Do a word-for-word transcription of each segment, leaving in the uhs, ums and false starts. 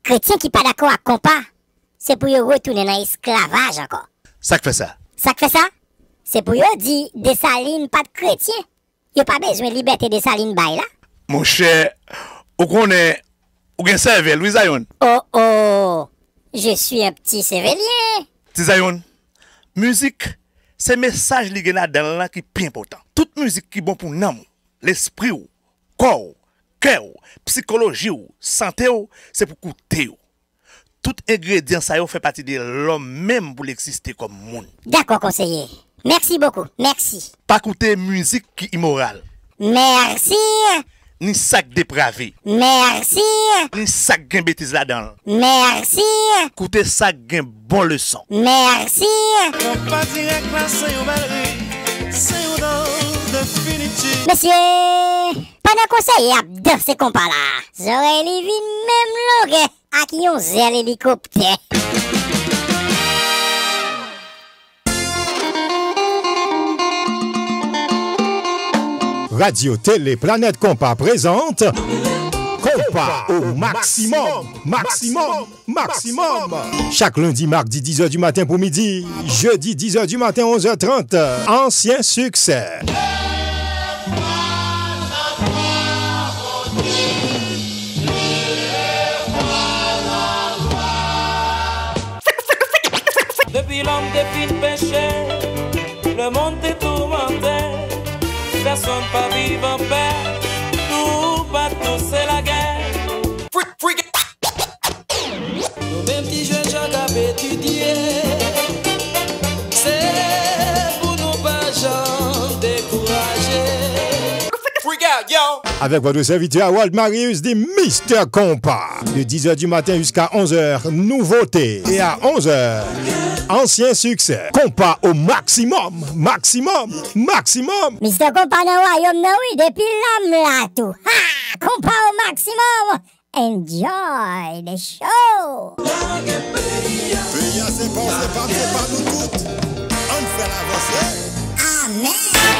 chrétiens qui pas d'accord avec compas, c'est pour eux retourner dans l'esclavage encore. Ça fait ça. Ça fait ça? C'est pour eux dire Dessalines pas de chrétiens. Ils pas besoin de liberté Dessalines bail là. Mon cher, ou connaît, ou gen serve Louis Zayon. Oh oh, je suis un petit sévélien. Petit Zayon, musique, c'est message li gen là-dedans là qui est important. Toute musique qui est bon pour nous, l'esprit ou, corps, cœur, psychologie ou, santé ou, c'est pour écouter ou. Tout ingrédient ça yo fait partie de l'homme même pour l'exister comme monde. D'accord conseiller. Merci beaucoup. Merci. Pas écouter musique qui immorale. Merci. Ni sac dépravé. Merci. Ni sac gen bêtise là-dedans. Merci. Écoutez ça gen bon leçon. Merci. Monsieur, pendant conseiller à danser compas là, j'aurais les vies même longue à qui on zèle hélicoptère. Radio Télé Planète Compas présente Compas au maximum, maximum, maximum. Chaque lundi, mardi, dix heures du matin pour midi, jeudi, dix heures du matin, onze heures trente. Ancien succès. Depuis l'homme défie le péché, le monde est tourmenté. Personne pas vivre en paix. Tout pas tous c'est la guerre. Freak, freak. Nous mêmes petits jeunes gens qui étudié, c'est pour nous pas gens décourager. Freak out, yo. Avec votre serviteur Walt Marius dit Mister Compas. De dix heures du matin jusqu'à onze heures, nouveauté. Et à onze heures, ancien succès. Compas au maximum, maximum, maximum. Mister Compas dans le royaume, non oui, depuis l'âme là tout. Ha! Compas au maximum. Enjoy the show. Pays c'est pas, c'est pas, c'est pas nous toutes. On fait l'avancée. Amen.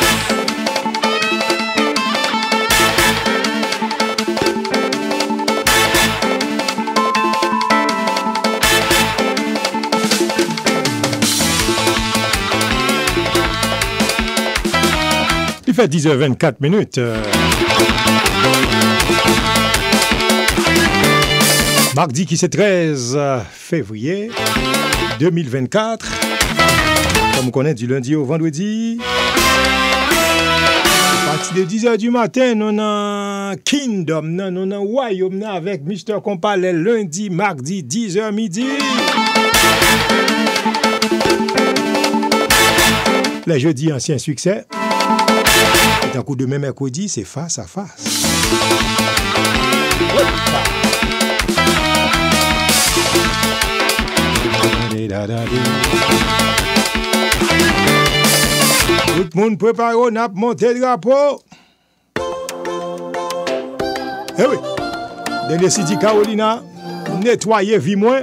Il fait dix heures vingt-quatre minutes. Mardi qui c'est treize février deux mille vingt-quatre. Comme on connaît du lundi au vendredi. À partir de dix heures du matin, nous avons Kingdom, nous avons Royaume avec Mister Compas le lundi, mardi, dix heures midi. Les jeudis, ancien succès. Et un coup de même mercredi, c'est face à face. Tout le monde prépare, on a monté le drapeau. Eh oui, dans le City Carolina, nettoyer vie moins.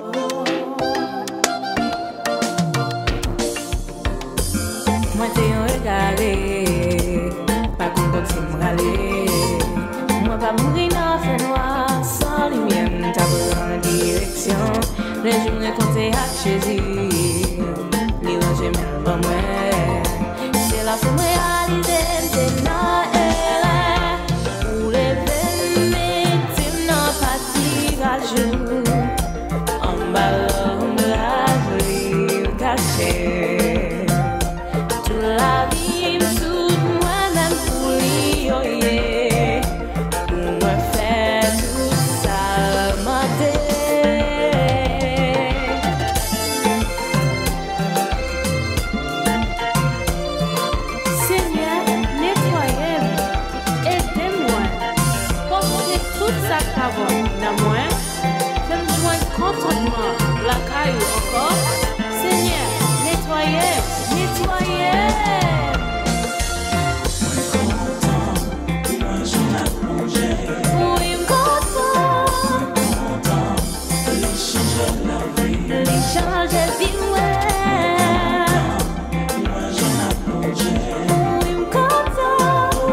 Moi t'ai regardé, pas content de me râler. Moi pas mourir dans le feu noir, sans lumière, t'as besoin de direction. Les jours me compter à chérir, les ranger même pas moi. C'est la fois me réaliser, c'est non elle. Pour les veines, c'est non fatigue à jour. En bas, on me la jolie cachée. Toute la vie, tout moi-même pour lui, oh yeah. Pour me faire tout ça, matin. La caille encore, Seigneur, nettoyez, nettoyez. Moi j'en ai plongé. Oui, content. Content. Les changer la vie. Les changer vie, ouais. Moi j'en ai plongé. Oui, content.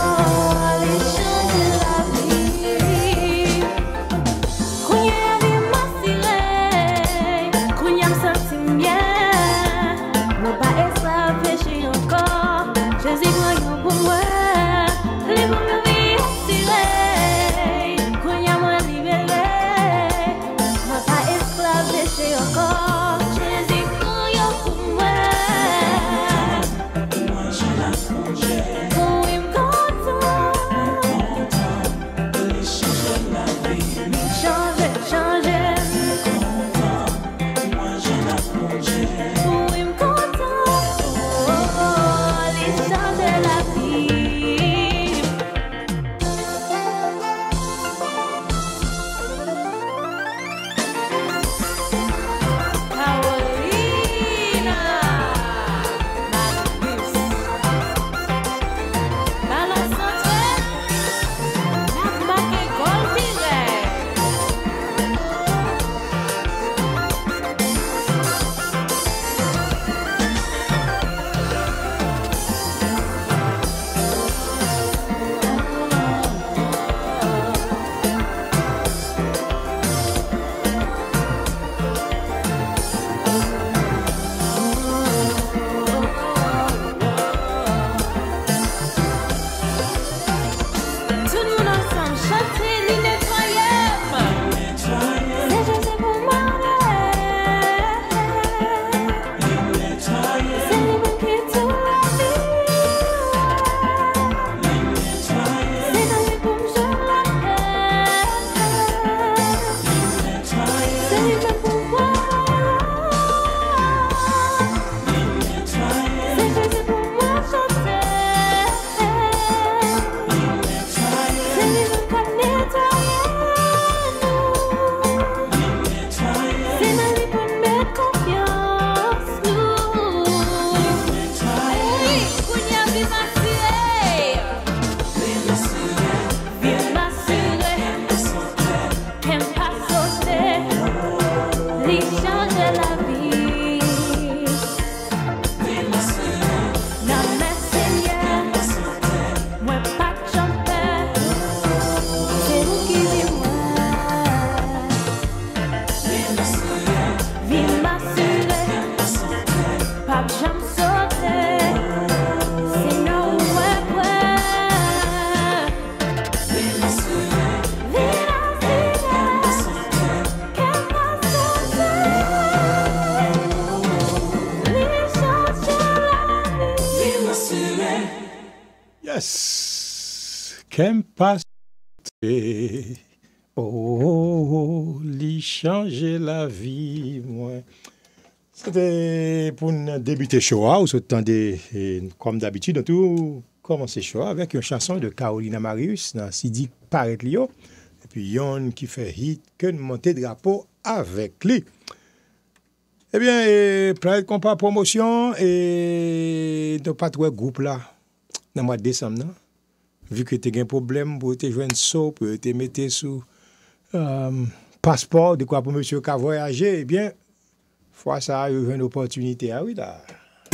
Les changer la vie. Oui, qu'aime passer. Oh, lui changer la vie, moi. C'était pour débuter show, ou ce temps de, comme d'habitude, tout commencer show avec une chanson de Carolina Marius dans Sidi Paret Lio. Et puis yon qui fait hit que de monter drapeau avec lui. Eh bien, eh, Planète Compas promotion et de pas trop groupe là dans le mois de décembre, non? Vu que tu as un problème pour te joindre ça, pour te mettre sous euh, passeport, de quoi pour monsieur qui a voyagé, eh bien, fois ça, il y a une opportunité. Ah oui, là.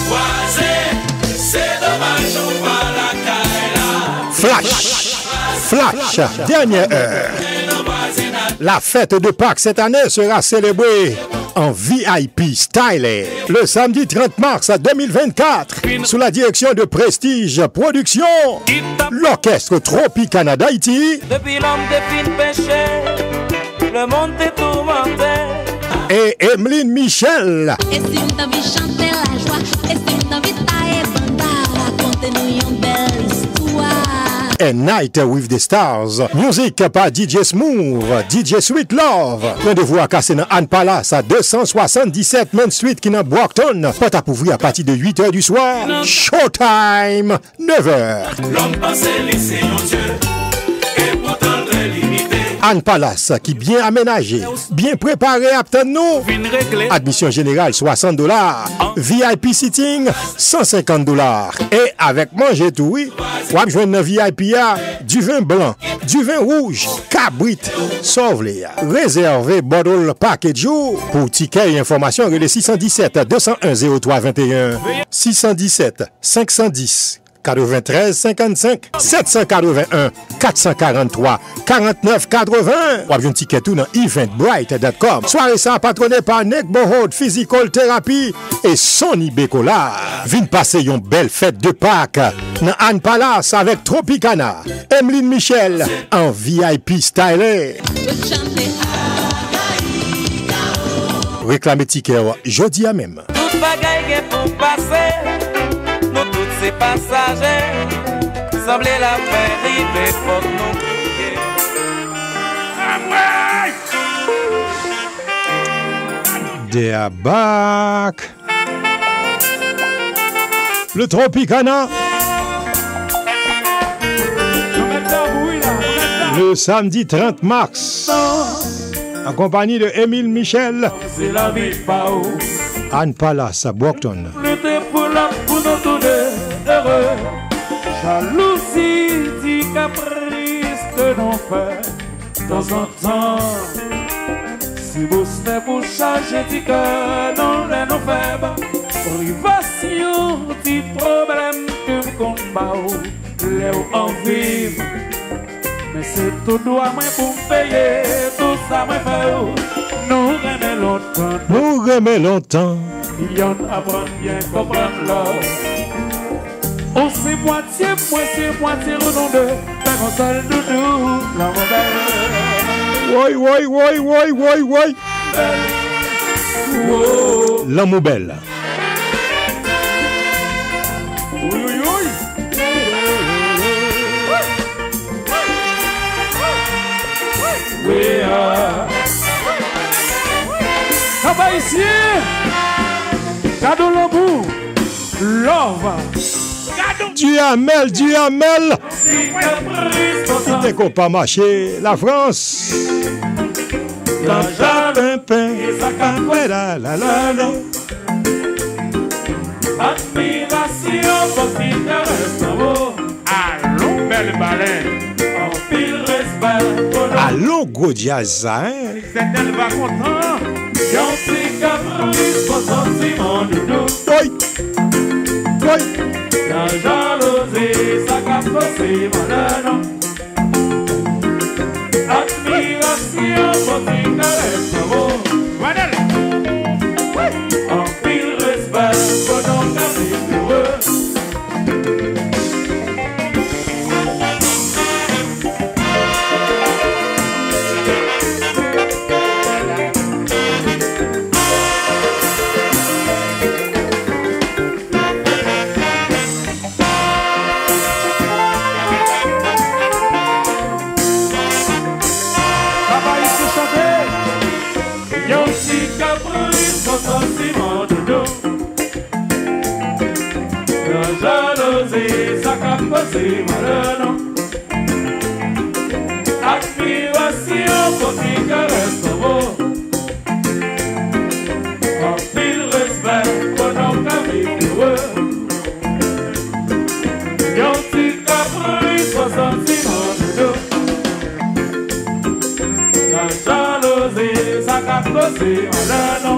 Flash! Flash! Dernière heure. La fête de Pâques cette année sera célébrée en V I P style le samedi trente mars deux mille vingt-quatre sous la direction de Prestige Productions, l'orchestre Tropicana d'Haïti. Depuis l'homme des fines péchés, le monde est tourmenté. Et Emeline Michel. Et si on t'a vu chanter la joie, et si on t'a vu tailler banda, racontez-nous une belle histoire. A Night with the Stars. Musique par D J Smooth, D J Sweet Love. Rendez-vous à casser dans Anne Palace à deux cent soixante-dix-sept Main Street qui dans Brockton. Porte à ouvrir à partir de huit heures du soir. Showtime, neuf heures. L'homme pensait laisser mon Dieu, et pourtant très limité. Anne Palace qui bien aménagé, bien préparé à nous. Admission générale soixante dollars. V I P sitting cent cinquante dollars. Et avec manger tout, oui, vous avez joué dans V I P A du vin blanc, du vin rouge, cabrit, sauve-les. Réservez bottle package pour tickets et informations relais six cent dix-sept deux cent un zéro trois vingt et un six cent dix-sept cinq cent dix quatre-vingt-treize cinquante-cinq sept cent quatre-vingt-un quatre cent quarante-trois quarante-neuf quatre-vingts. Ou avez un ticket tout dans eventbrite dot com. Soirée ça patronné par Nick Bohod Physical Therapy et Sonny Bekola. Vin passer une belle fête de Pâques dans Anne Palace avec Tropicana, Emeline Michel en V I P style. Réclamez ticket jeudi à même. Toute bagaille pour passer, nous tous ces passagers, semblait la faire arriver pour nous crier. They are back. Le Tropicana. Le samedi trente mars. En compagnie de Émile Michel. C'est la vie pas où. Anne Palace à Brockton. Lutter pour la pour nous tous deux heureux. Jalousie, dit caprice que l'on fait de temps en temps. Si vous serez pour changer dit que non les non faibles. Privation, dit problème que vous combattez. Les en vivre. Mais c'est tout droit moi pour payer tout ça moi fait. Nous remet longtemps. Nous remet longtemps. Y'en apprend bien comprendre l'or. On sait moitié, moi c'est moitié redondé. Fait qu'on seul doudou, la mobile. Oui, oui, oui, oui, oui, oui. Wow. L'amour belle. Oui, oui, oui. We are. Papa ici. Cadeau l'embou. Love. Duhamel, Duhamel. C'était qu'on pas marché. La France. La jardin pain. La la la la. Admiration pour qui t'intéresse en haut. Allons, belle baleine. En pile respect pour nous. Allons, gros jazz, hein? C'est elle va content. Y'en prie caprice pour sentiment de nous. Oui. Oui. La jalousie, ça casse aussi malin. Admiration pour qui t'intéresse en haut. En pile respect pour nos caprices heureux. Yon petit caprice, son sentiment de dos. La jalousie, ça qu'a passé malheur. Admiration, petit caresse de beau. En pile respect, pour nos familles heureux. Yon petit caprice, son sentiment de dos. La jalousie, ça qu'a passé malheur.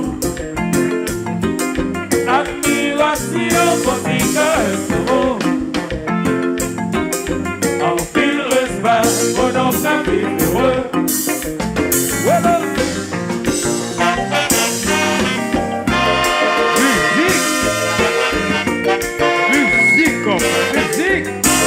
Admiration, petit caresse de beau. En pile respect, pour nos familles heureux. Voilà. Musique, comme musique.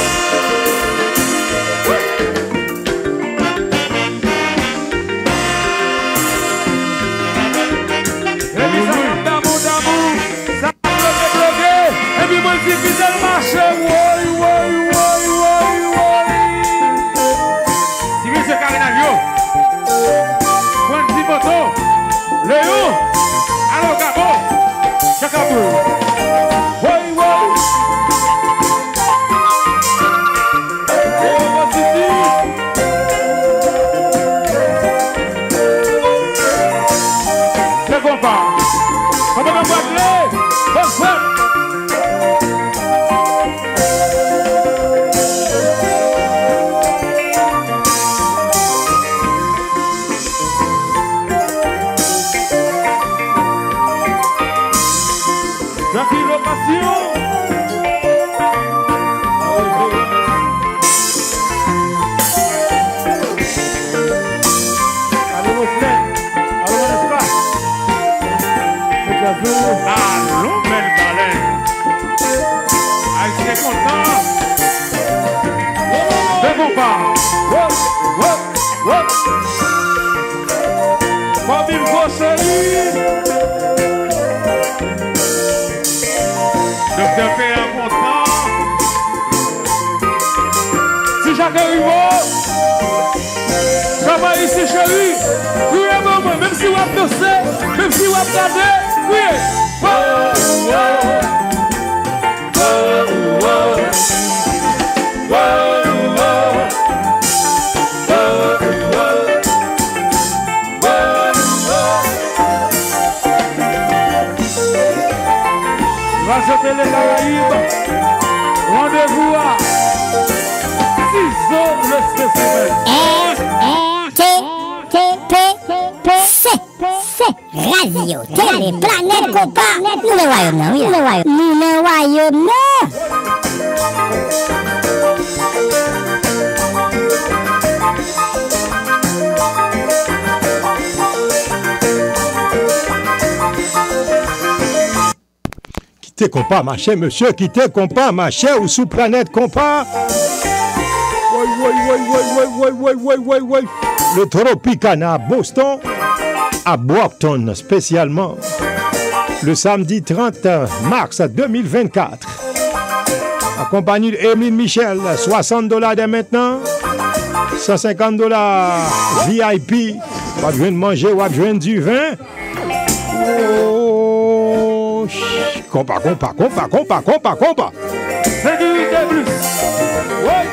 Et puis ça monte d'amour, d'amour, ça bloqué, bloqué. Et puis moi je dis fidèle marché, woy, woy, woy, woy, woy. Si monsieur Carinagio, point de moto, Léo, allô Gabo, Chacabou. Woy, woy. Oh, City. C'est bon pas. Comment on va clé? Bonne fête. Jackie Location. Allô, Moslem. Allô, mon espace. Allô, belle baleine. Ah, c'est content. C'est bon pas. Hop, hop, hop. Mobile Gaucherie. Docteur P un content. Si Jacques Rivaux, travaille ici chérie. Criez maman, même si vous avez dansé, même si vous avez gardé, criez. Oh, oh, oh, oh, oh, oh, Radio Télé Caraïbes, rendez-vous à six heures le spécimen. R T T P C C Radio Télé Planète Compas. Nous le royaume non, nous le royaume. Nous le royaume non. Quittez compas, ma chère monsieur, quittez compas, ma chère, ou sous planète compas. Oui, oui, oui, oui, oui, oui, oui, oui, oui, oui. Le Tropicana à Boston, à Brockton spécialement, le samedi trente mars deux mille vingt-quatre. Accompagné d'Emeline Michel, soixante dollars dès maintenant, cent cinquante dollars V I P, pas besoin de manger ou pas besoin du vin. Oh, compas, compas, compas, compas, compas, compas. Sécurité plus. Oui.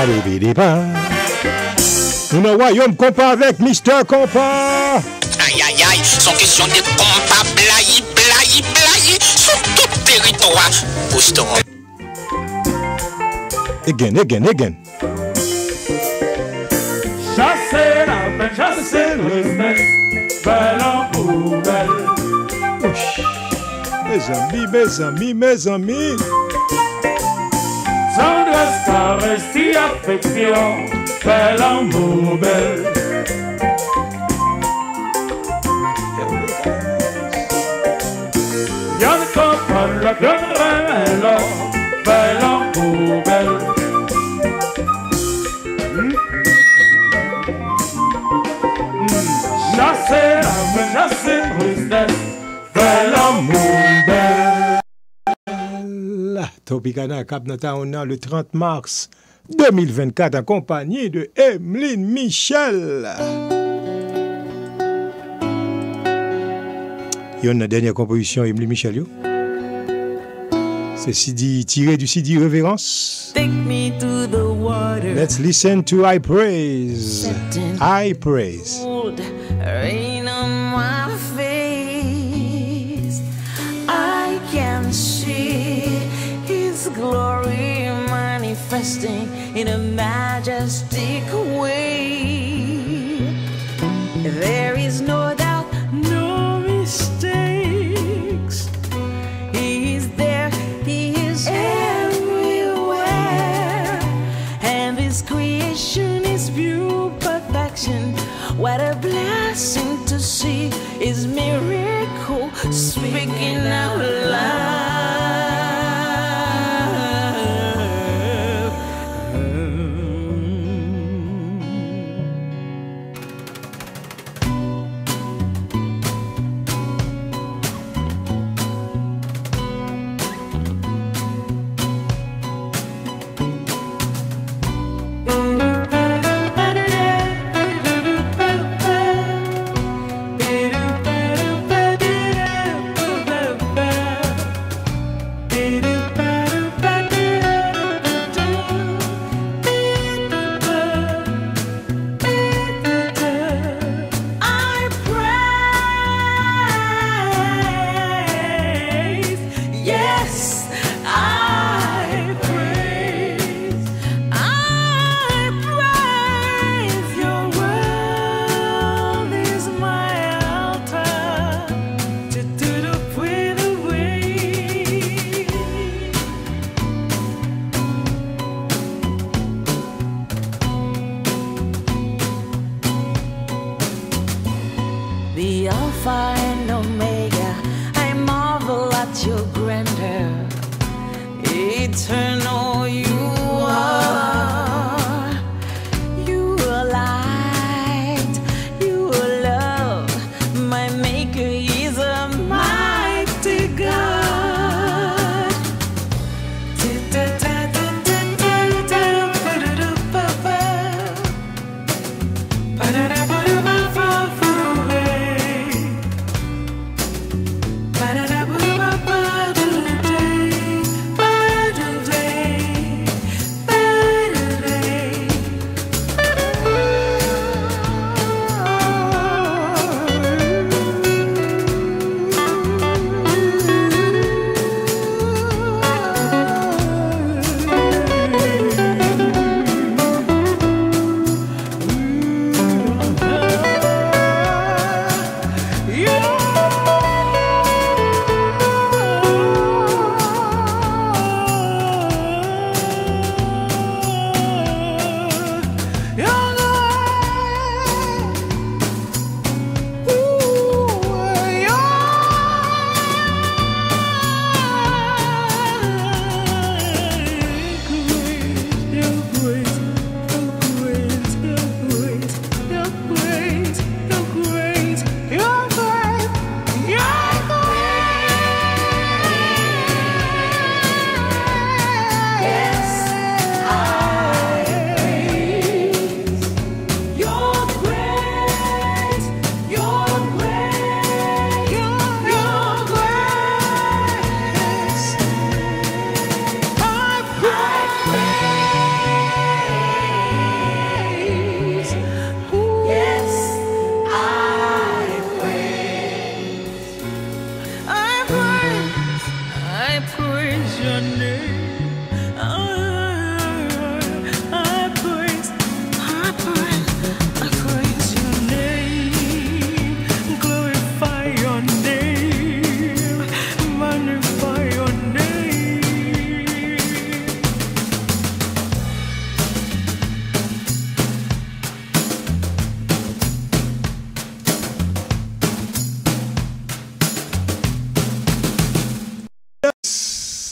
Nous dans royaume compas avec mister Compas. Aïe aïe aïe, sont question de compas blayi blayi blayi sur tout territoire. Boston. Again, again, again. Chasser la peine, chasser le respect, belle en poubelle. Mes amis, mes amis, mes amis. Tendresse, caresse et affection, belle en poubelle. Y'en comprend la grande reine, belle en poubelle. Chasser la main, chasser tristesse, belle amour, belle. Topicana Cap Nataona le trente mars deux mille vingt-quatre en compagnie de Emeline Michel. Il y a une dernière composition Emeline Michel. Yo. C'est C D tiré du C D Révérence. Take me to the water. Let's listen to I Praise. I Praise. Rain on my face. I can see His glory manifesting in a majestic way. There is no doubt, no mistakes. He is there, He is everywhere. And His creation is pure perfection. What a blessing to see His miracle speaking out loud. The Alpha and Omega, I marvel at your grandeur. Eternal you are. You are light, you are love. My maker is a mighty God.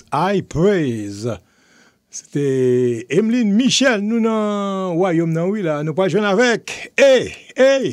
I Praise. C'était Emeline Michel, nous dans Royaume, non, oui, là. Nous pas jouer avec. Hey, hey.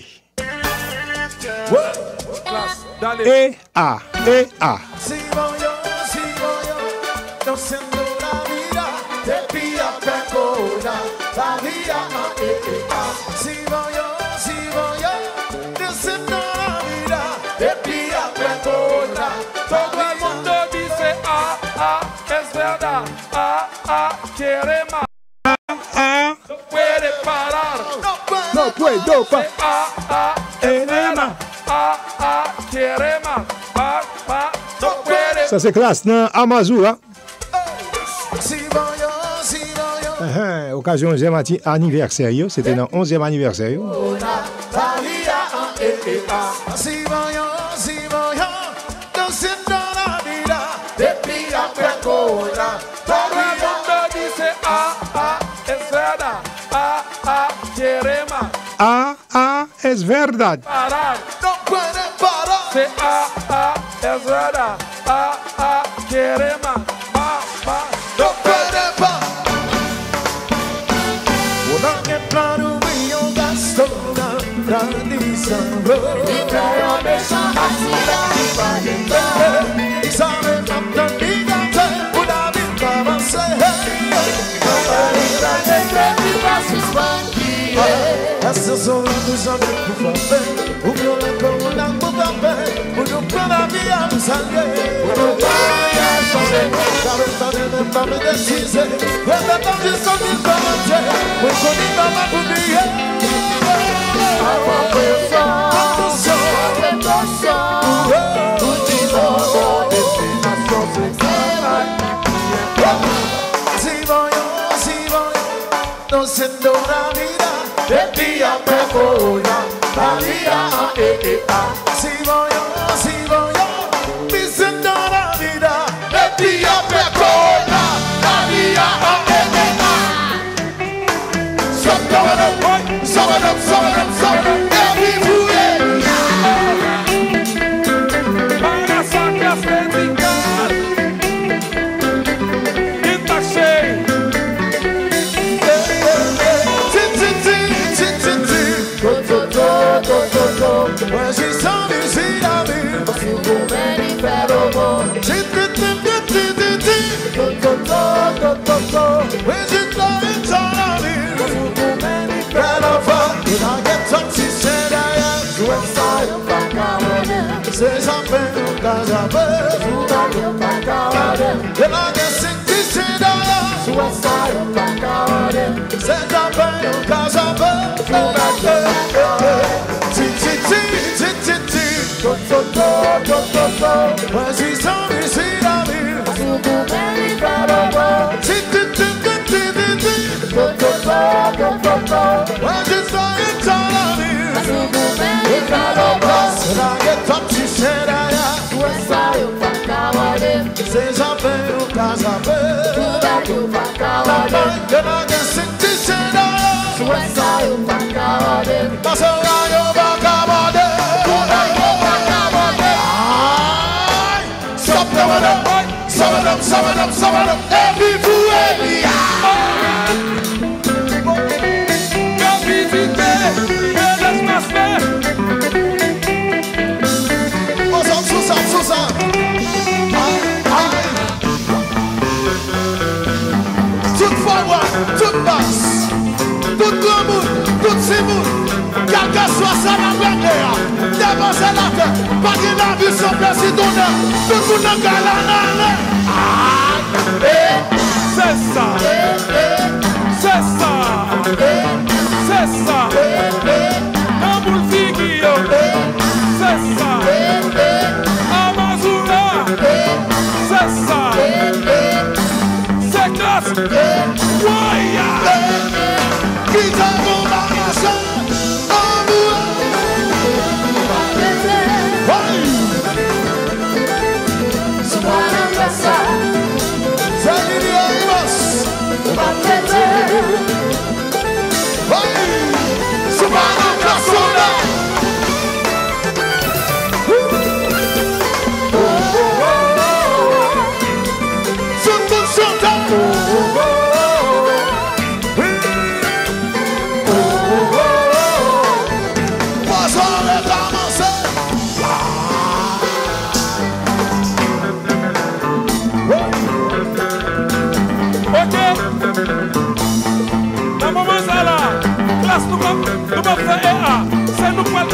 E A, E A. Si voglio, si voglio, non sento la vita, te pia per coda, la via a e e a. Si voglio, si voglio, non sento la vita, te pia per coda. Todo el mundo dice ah, ah, es verdad, ah, ah, quiere más. No puede parar. No puedo parar. Ah, ah, es verdad, ah, ah, quiere más. Ah, ah, no puede. Ça c'est classe, non? Amazura. Si voglio, si voglio. Uh-huh. Occasion onzième anniversaire, c'était dans onzième anniversaire. La via a e e a. Si voglio, si voglio, non sento la vita, te pia per coda. Todo el mundo dice ah, ah, es verdad, ah, ah, quiere más. Ah, ah, es verdad. Parar. No puede parar. Say ah, ah, es verdad, ah, ah, quiere más, más, más. No puede parar. Una che plano mio gastona, tradizione. Libero de Shahasira y Padre. Sabe tanto di te, una vita va a ser. Essere solo tu sape tu fa bene, un violone con una puta bene, uno per la via mi salve, uno per la via la verità delle mamme decise, quelle tanti sono in pace, poi con i mamma pubbliche. Agua questo, questo, tutti loro destinazione si voglio, si voglio, non sento una vita. E via per coda, la via a e e a. Si voglio, si voglio, mi sento la vita. E via per coda, la via a e e a. Stop going up, stop it up, stop it up, stop it up, everywhere. Para sacas dedicar, está cheio. When she saw me, see la vie. Su come di ferro. When she saw me, saw la vie. Su come di Girl, when I get up, she said I am. Su ensaio fa cavolo. Se sapevo cosa per. Su radio fa cavolo. When I get sick, she said I am. Su ensaio fa cavolo. Se sapevo cosa per. Su radio fa cavolo. When she saw me, see la vie. Su come di ferro. When she saw it, saw la vie. Su come di ferro. When I get up, she said I am. Su ensaio fa cavolo. Se sapevo cosa per. Su radio fa cavolo. When I get sick, she said I am. Su ensaio fa cavolo. Ma se io va cavolo. Stop it up, sum it up, sum it up, sum it up, everywhere. Tout forward, tout basse, tout grand monde, tout si monde, quel que soit ça la grandeur, devant c'est la tête, pas de la vie sans place d'honneur, tout le monde en galanane. C'est ça, c'est ça, c'est ça, un boule figure, c'est ça, Amazura, c'est ça, c'est classe, Waya, qui t'a bon bagage, amour, c'est l'idéal.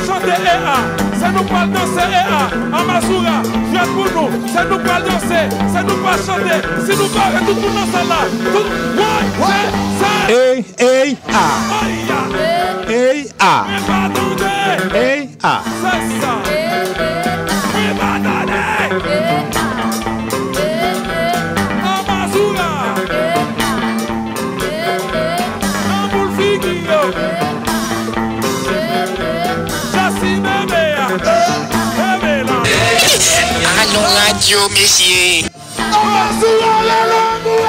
chanter E A. C'est nous pas danser E A. Amazura, jouez pour nous. C'est nous pas danser. C'est nous pas chanter. Si nous pas tout le monde dans ça là. Tout ouais, c'est Hey, hey, ah. Hey, ah. Hey, ah. C'est ça. Mais pas donner. Amazura. Amboul Figio. Jassi bébé. Bébé là. Allons radio, messieurs. Amazura, la langue.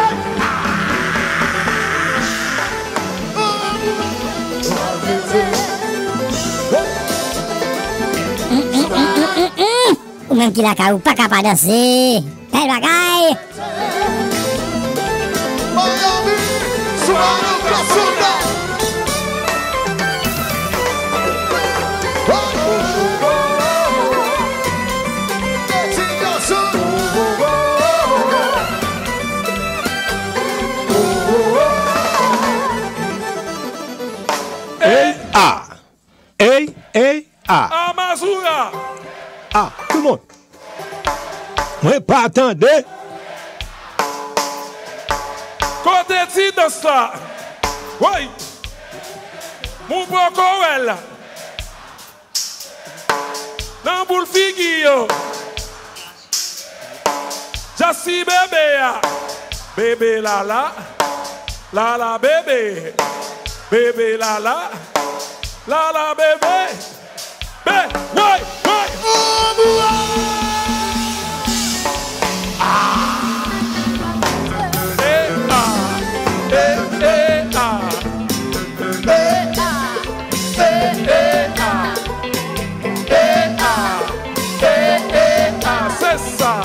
Ou même qui la caou pas capable de danser. Belle bagaille. Miami, Suano Casona. Hey, ah. Hey, hey, ah. Amazura. Ah, tout le monde. Moi, pas attendre. Côté ti dans ça. Oui. Mon bon Coel. Dans boule figure. Jassi bébé. Bébé la la. La la bébé. Bébé la la. La la bébé. Bé, ouais, ouais. C'est ça.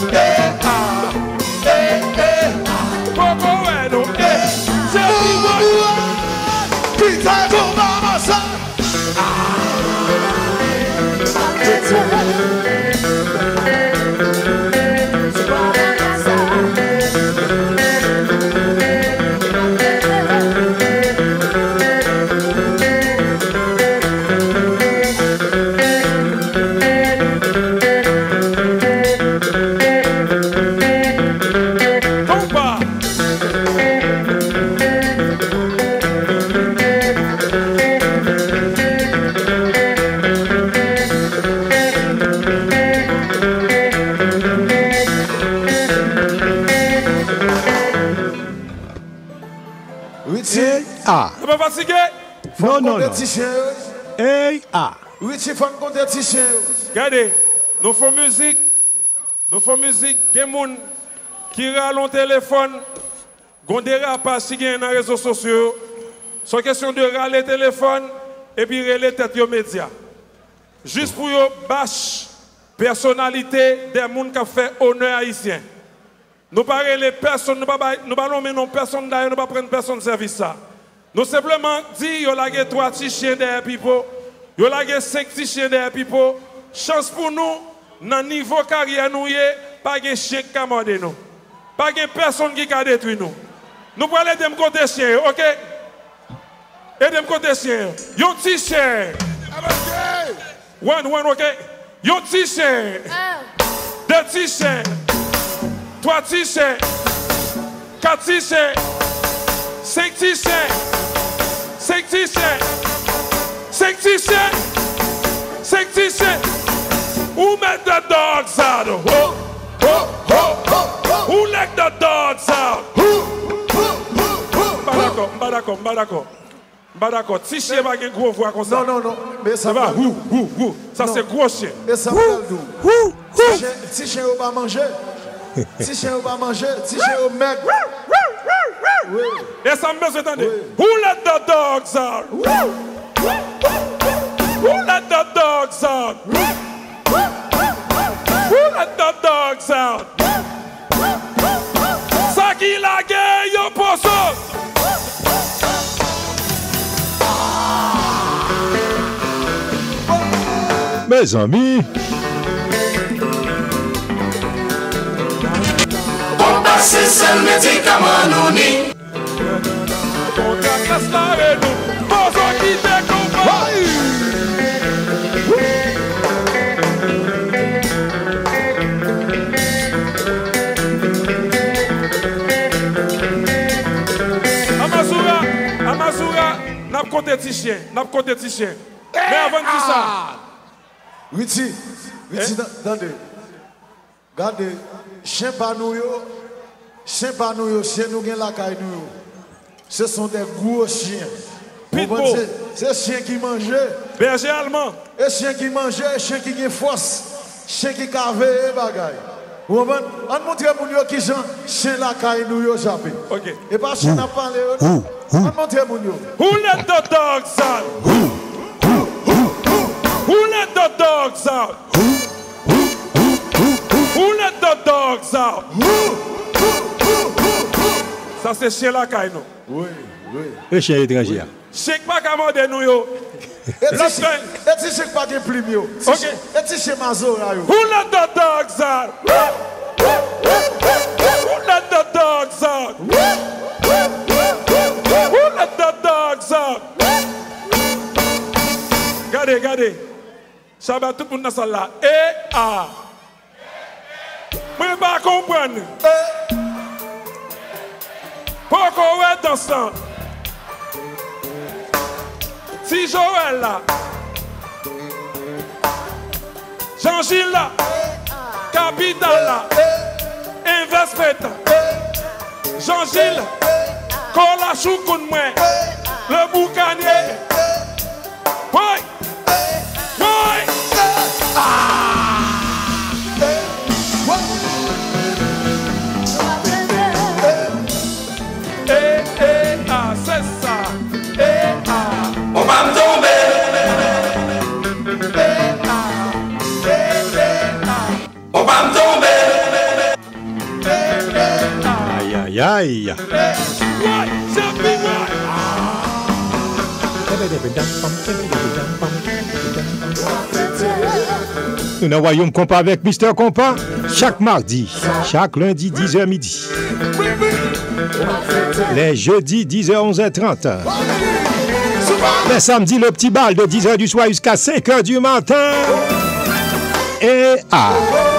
Ah. Vous pas fatigué? Non, non, non. Hey, ah. Richie, faut qu'on compte t-shirt. Regardez, nous faisons musique. Nous faisons musique. Il y a des gens qui râlent au téléphone. Qui dérapage si dans les réseaux sociaux. C'est question de râler le téléphone et puis râler tête aux médias. Juste pour bâcher personnalité des gens qui ont fait honneur haïtien. Nous ne parlons pas personne, nous ne parlons pas personne d'ailleurs, nous ne prenons personne de service ça. Nous simplement dire qu'il y a trois petits chiens derrière Pipo, il y a cinq petits chiens derrière Pipo. Chance pour nous, dans le niveau carrière, nous pas de chien qui a mordé nous. Pas de personne qui a détruit nous. Nous pouvons aider à côté chien, ok? Aider à côté chien. Yon petit chien. One, one, ok? Yon petit chien. Deux petits chiens. Trois petits chiens. Quatre petits chiens. Cinq petits chiens. Cinq petits chiens. Cinq petits chiens. Cinq petits chiens. Who let the dogs out? Who, who, who, who, who let the dogs out? Mbadako, mbadako, mbadako. Mbadako, si chien va gagner gros voix comme ça. Non, non, non. Mais ça va. Wou, wou, wou. Ça c'est gros chien. Mais ça va le Si chien ou pas manger. Si chien ou pas manger. Si chien ou mec. Et ça me besoin d'entendre. Who let the dogs out? Who let the dogs out? Who let the dogs out? Ça qui la gueule, yo poso. Mes amis. On passe seul médicament nous ni. On casse la renou. Poso qui te comprend. n'a pas compté petit chien, n'a pas compté petit chien. Mais avant tout ça. Riti, Riti, attendez. Regardez, chien pas nous yo, chien pas nous yo, chien nous gen la caille nous yo. Ce sont des gros chiens. Pitbull. C'est chien qui mangeait. Berger allemand. Et chien qui mangeait, chien qui a force, chien qui cave et bagaille. Vous comprenez? On montre pour nous qui sont chien la caille nous yo jappé. OK. Et pas chien n'a parlé. On montre pour nous. Who let the dogs out? Who let the dogs out? Who let the dogs out? Ça c'est chien la caille nous. Oui, oui. Le chien étranger. Chèque pas commandé nous yo. Et si chèque pas de plume yo. OK. Et si chèque mazora yo. Who let the dogs out? Who let the dogs out? Who let the dogs out? Regardez, regardez. Ça va tout le monde dans la salle là. Et ah. Je ne peux pas comprendre. Pourquoi on est dans ça? Si Joël là, Jean-Gilles là, Capital là, Investment, Jean-Gilles, Kola Choukoun moi, le boucanier. Oui, oui. Eh, eh, ah, c'est ça. Eh, ah. On va me tomber. Eh, ah. Eh, eh, ah. On va me tomber. Eh, eh, ah. Aïe, aïe, aïe. Eh, ouais, c'est plus ouais. Nous dans Royaume Compas avec Mister Compas chaque mardi, chaque lundi dix heures midi. Les jeudis dix heures onze heures trente. Les samedis le petit bal de dix heures du soir jusqu'à cinq heures du matin. Et ah.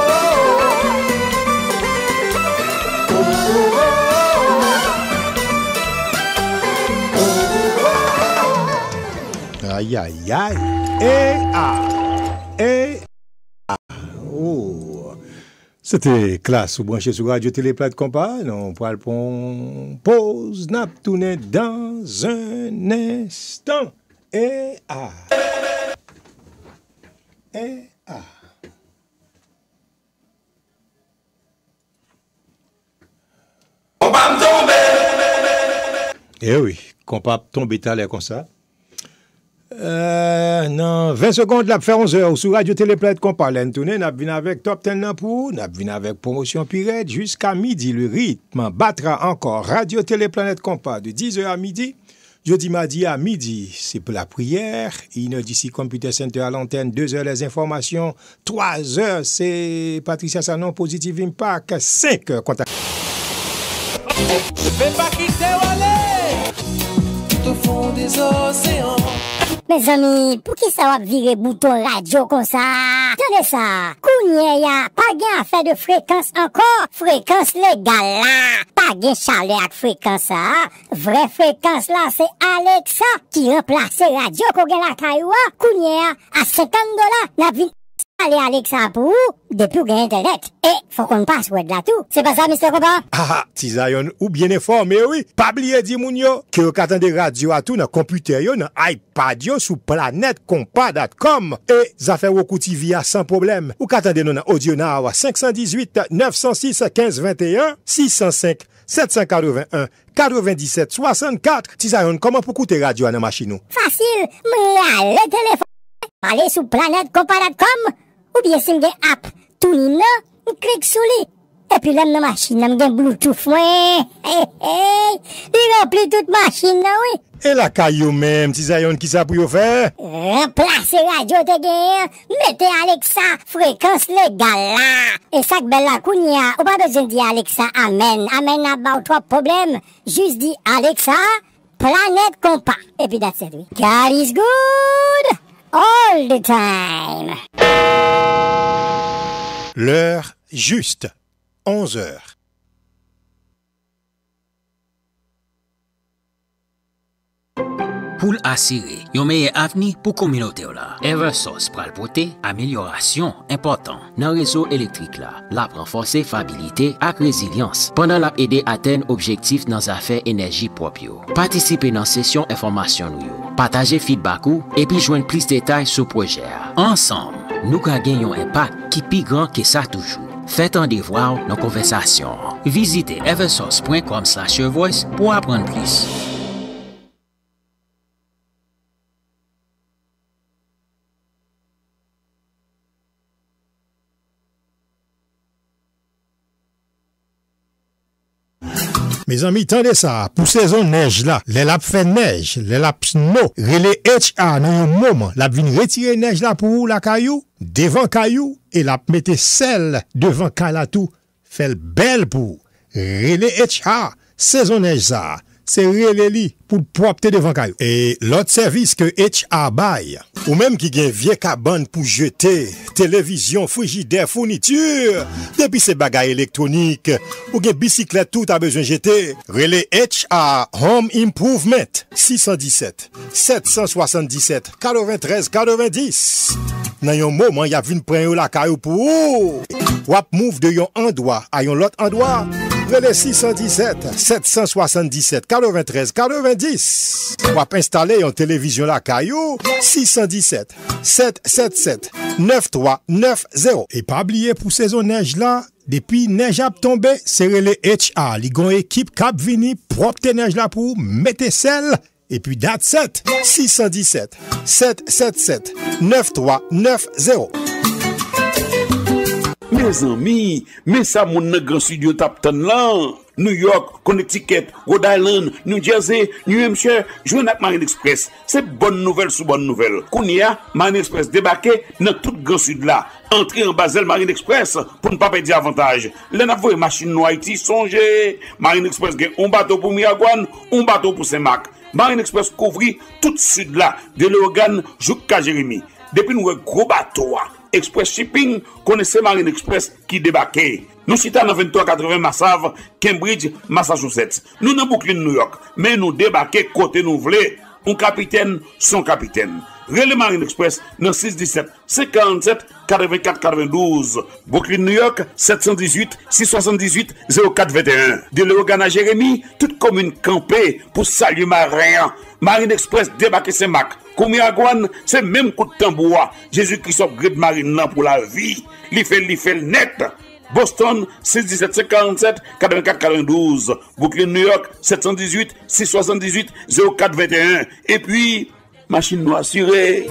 Aïe aïe aïe. Et ah. Et ah. Oh. C'était classe ou branché sur Radio Téléplate Compas. Non, pour le pont. Pause, n'a tourné dans un instant. Et ah. Et ah. On va me tomber. Eh oui, Compas tombe à l'air comme ça. Euh, non, vingt secondes, la faire onze heures sur Radio Téléplate qu'on parle. Nous avons avec Top dix pour, nous avons avec Promotion Pirate jusqu'à midi. Le rythme battra encore Radio Téléplanète Compas de dix heures à midi. Jeudi, mardi à midi, c'est pour la prière. Une heure d'ici, Computer Center à l'antenne. deux heures, les informations. trois heures, c'est Patricia Sanon, Positive Impact. cinq heures, contact. Je vais pas quitter Wallet, tout au fond des océans. Mes amis, pour qui ça va virer bouton radio comme ça? Tenez ça. Kounye ya, pas gain affaire de fréquence encore. Fréquence légale là. Pas gain chaleur avec fréquence ça. Vraie fréquence là, c'est Alexa qui remplace radio qu'on gagne la cailloua. Kounye ya, à cinquante dollars, n'a vu aller Alexa pour vous, depuis vous gagne internet. Et, faut qu'on passe word là tout. C'est pas ça, Mister Compas? Ah ah, Tizayon ou bien informé, oui. Pas oublier di moun yo, que vous attendez radio à tout dans computer yo, dans iPad yo, sous planète compas point com. Et, ça fait beaucoup T V sans problème. Ou qu'attendez nous dans audio now, cinq un huit, neuf zéro six, quinze vingt et un, six zéro cinq, sept huit un, quatre-vingt-dix-sept, soixante-quatre. Tizayon, comment pour écouter radio à la machine ou? Facile, m'la le téléphone. Allez sous planète compas point com. Ou bien si m'gen app, tout là, on clique sur lui. Et puis là, dans machine, m'gen Bluetooth, ouais. Hey, hey. Il remplit toute machine, là, oui. Et la caillou même, Tizayon, qui ça pour yo faire? Remplacez radio te gain, mettez Alexa, fréquence légale là. Et ça que belle la kounia, ou pas besoin de dire Alexa, amen. Amen n'a pas trois problèmes. Juste dit Alexa, planète compas. Et puis that's it, oui. God is good. All the time. L'heure juste, onze heures. pour assurer un meilleur avenir pour la communauté. Eversource pral porter amélioration importante dans le réseau électrique là. La renforcer fiabilité et résilience pendant la aider à atteindre objectif dans affaires énergie propre. Participer dans session information nous. Partager feedback ou et puis joindre plus de détails sur le projet. Ensemble, nous gagnons un impact qui est plus grand que ça toujours. Faites un devoir dans la conversation. Visitez eversource point com slash voice pour apprendre plus. Mes amis, tendez ça, pour saison neige là, les lap fait neige, les lap snow, relais H A dans un moment, la vin retirer neige là pour la caillou, devant caillou, et la mette sel devant kalatou, fait belle pour. Relais H A, saison neige ça, c'est relais li pour propter devant caillou. Et l'autre service que H A baille, ou même qui gen vieux cabane pour jeter, télévision, frigidaire, fourniture, depuis ces bagages électroniques, ou gen bicyclette tout a besoin de jeter, relais H A Home Improvement, six un sept, sept six sept, quatre-vingt-treize quatre-vingt-dix. Dans yon moment, y a vinn prendre la caillou pour ou. Wap move de yon endroit à yon l'autre endroit. Relais six un sept, sept six sept, quatre-vingt-treize quatre-vingt-dix. Wap installer yon télévision la caillou, six un sept, sept sept sept, neuf trois neuf zéro. Et pas oublier pour saison neige là, depuis neige a tombé, c'est relais H A. Li gon équipe cap vini propre neige là pour mettre sel. Et puis date sept, six un sept, sept sept sept, neuf trois neuf zéro. Mes amis, mais ça mon grand studio Tapton là, New York, Connecticut, Rhode Island, New Jersey, New Hampshire, joue avec Marine Express. C'est bonne nouvelle sous bonne nouvelle. Kounia, Marine Express débarqué dans tout grand sud là. Entrer en Basel Marine Express pour ne pas perdre avantage. Là n'a voyé machine noire Haïti songez. Marine Express gagne un bateau pour Miragouane, un bateau pour Saint-Marc. Marine Express couvrit tout sud là, de Léogane jusqu'à Jérémy. Depuis nous gros bateau, Express Shipping connaissait Marine Express qui débarquait. Nous citons dans vingt-trois quatre-vingts Massave, Cambridge, Massachusetts. Nous dans Brooklyn, New York, mais nous débarquer côté nous voulons. Un capitaine, son capitaine. Relais Marine Express dans six un sept, cinquante-sept, quatre-vingt-quatre quatre-vingt-douze. Brooklyn, New York, sept un huit, six sept huit, zéro quatre vingt et un. De Léogane à Jérémy, toute commune campée pour saluer marin. Marine Express débarquer Saint-Marc. Komiagouane, c'est même coup de tambour. Jésus-Christ upgrade Marine là pour la vie. Li fait, li fait net. Boston, six un sept, cinquante-sept, quatre-vingt-quatre quatre-vingt-douze. Brooklyn, New York, sept un huit, six sept huit, zéro quatre vingt et un. Et puis, machine nous assurée.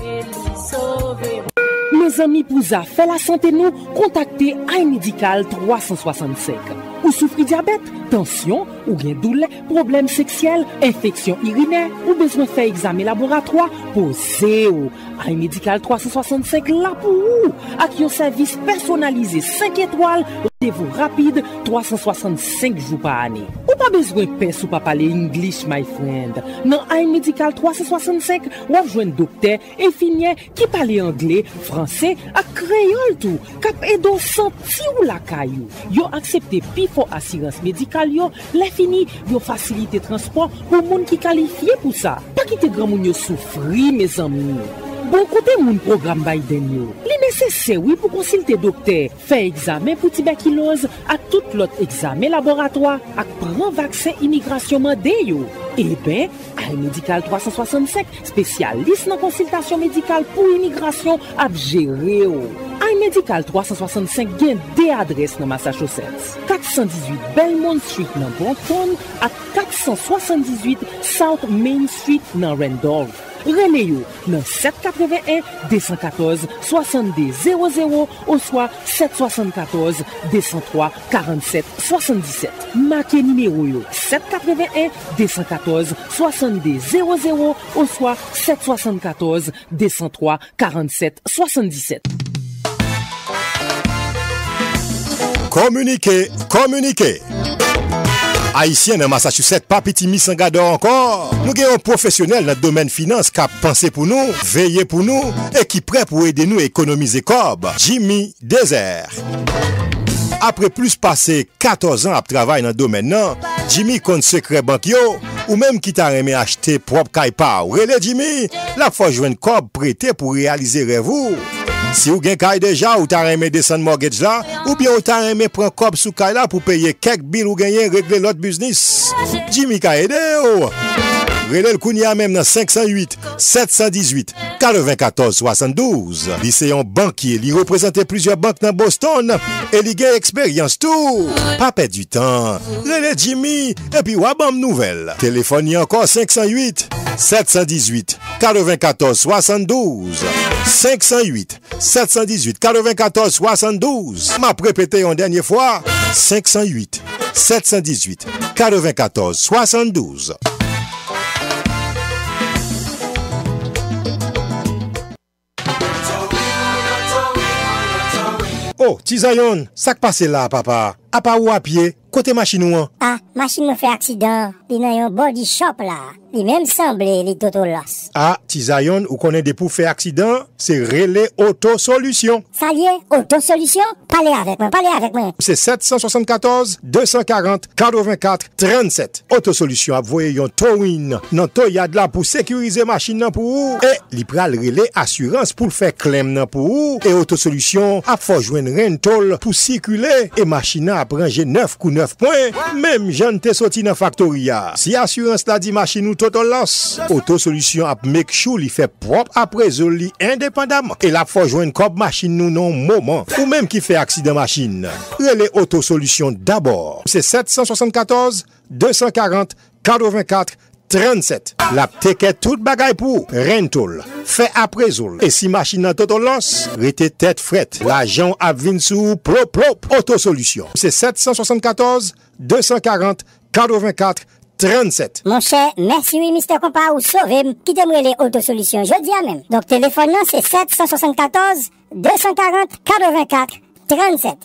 Mes amis, pour ça, fait la santé nous, contactez iMedical trois cent soixante-cinq. Ou souffrez diabète, tension, ou bien douleur, problème sexuel, infection urinaire, ou besoin de faire examen laboratoire, posez ou iMedical trois cent soixante-cinq là pour vous. Avec un service personnalisé cinq étoiles, rendez-vous rapide trois cent soixante-cinq jours par année. Ou pas besoin de pèse ou pas parler English, my friend. Dans iMedical trois cent soixante-cinq, ou avez un docteur, infirmière qui parle anglais, français, à créole tout, cap edo senti ou la caillou. Yo accepté Pifo assurance médicale yo, la fini, yo facilité transport pour moun qui qualifié pour ça. Pas quitter grand moun yo souffrir, mes amis. Bon côté mon programme Biden yo. Li nécessaire oui pour consulter docteur, faire examen pour tuberculose à tout l'autre examen laboratoire à prendre vaccin immigration mandé yo. Eh ben, iMedical trois cent soixante-cinq spécialiste dans consultation médicale pour immigration à gérer yo. iMedical trois cent soixante-cinq gagne des adresses dans Massachusetts. quatre cent dix-huit Belmont Street dans Brompton à quatre cent soixante-dix-huit South Main Street dans Randolph. Relais dans sept cent quatre-vingt-un deux cent quatorze soixante-deux zéro zéro ou soit sept cent soixante-quatorze deux cent trois quarante-sept soixante-dix-sept. Marquez numéro yo sept cent quatre-vingt-un deux cent quatorze soixante-deux zéro zéro ou soit sept cent soixante-quatorze deux cent trois quarante-sept soixante-dix-sept. Communiquez, communiquez. Haïtien dans Massachusetts, pas petit misangado encore. Nous avons un professionnel dans le domaine finance qui a pensé pour nous, veillé pour nous et qui est prêt pour aider nous à économiser cob. Jimmy Désert. Après plus passé quatorze ans à travailler dans le domaine, Jimmy compte secret banque yo, ou même qui t'a aimé acheter propre kaipa. Relais Jimmy, la fois joindre cob prêté pour réaliser rêve ou. Si ou gen kay déjà ou t'a aimé descendre mortgage là, ou bien ou t'a aimé prendre cob sous kay là pour payer quelques billes ou gagner régler l'autre business. Jimmy ka aidé ou. Relais le Kounia même dans cinq cent huit sept cent dix-huit quatre-vingt-quatorze soixante-douze. Li c'est un banquier, li représente plusieurs banques dans Boston et li gen expérience tout. Pas perdre du temps. Relais Jimmy et puis wabam nouvelle. Téléphone encore cinq cent huit sept cent dix-huit quatre-vingt-quatorze soixante-douze. cinq cent huit sept cent dix-huit quatre-vingt-quatorze soixante-douze. M'a répété une dernière fois. cinq cent huit sept cent dix-huit quatre-vingt-quatorze soixante-douze. Oh, Tizayon, ça qui passe là, papa? À part ou à pied? Côté machine ou an? Ah, machine me fait accident. Li nan yon body shop là. Li même semble li toto loss. Ah, Tizayon, ou connaît des pour faire accident? C'est Relais Auto Solution. Ça y est, Auto Solution? Parlez avec moi, parlez avec moi. C'est sept cent soixante-quatorze deux cent quarante quatre-vingt-quatre trente-sept. Auto Solution a voyé yon towin nan toyad là pour sécuriser machine nan pour ou. Et li pral relais assurance pour faire claim nan pour ou. Et Auto Solution a faut joindre rental pour circuler et machine a ranger neuf coups neuf points. Même j'en te sorti dans factoria. Si assurance la dit machine ou total loss, Auto Solution a make sure li fait propre après zoli indépendamment. Et la faut joindre comme machine nous non moment. Ou même qui fait accident machine. Relais Auto Solution d'abord. C'est sept cent soixante-quatorze deux cent quarante quatre-vingt-quatre trente-sept. La teke tout bagay pour rental. Fait après zol. Et si machine en total loss, rete tête frette. L'argent a vin sous pro prop Auto Solution. C'est sept cent soixante-quatorze deux cent quarante quatre-vingt-quatre trente-sept. Mon cher, merci oui, mister Compa, ou sauvé, qui t'aimerait les autosolutions, je dis à même. Donc, téléphone, non, c'est sept cent soixante-quatorze deux cent quarante quatre-vingt-quatre trente-sept.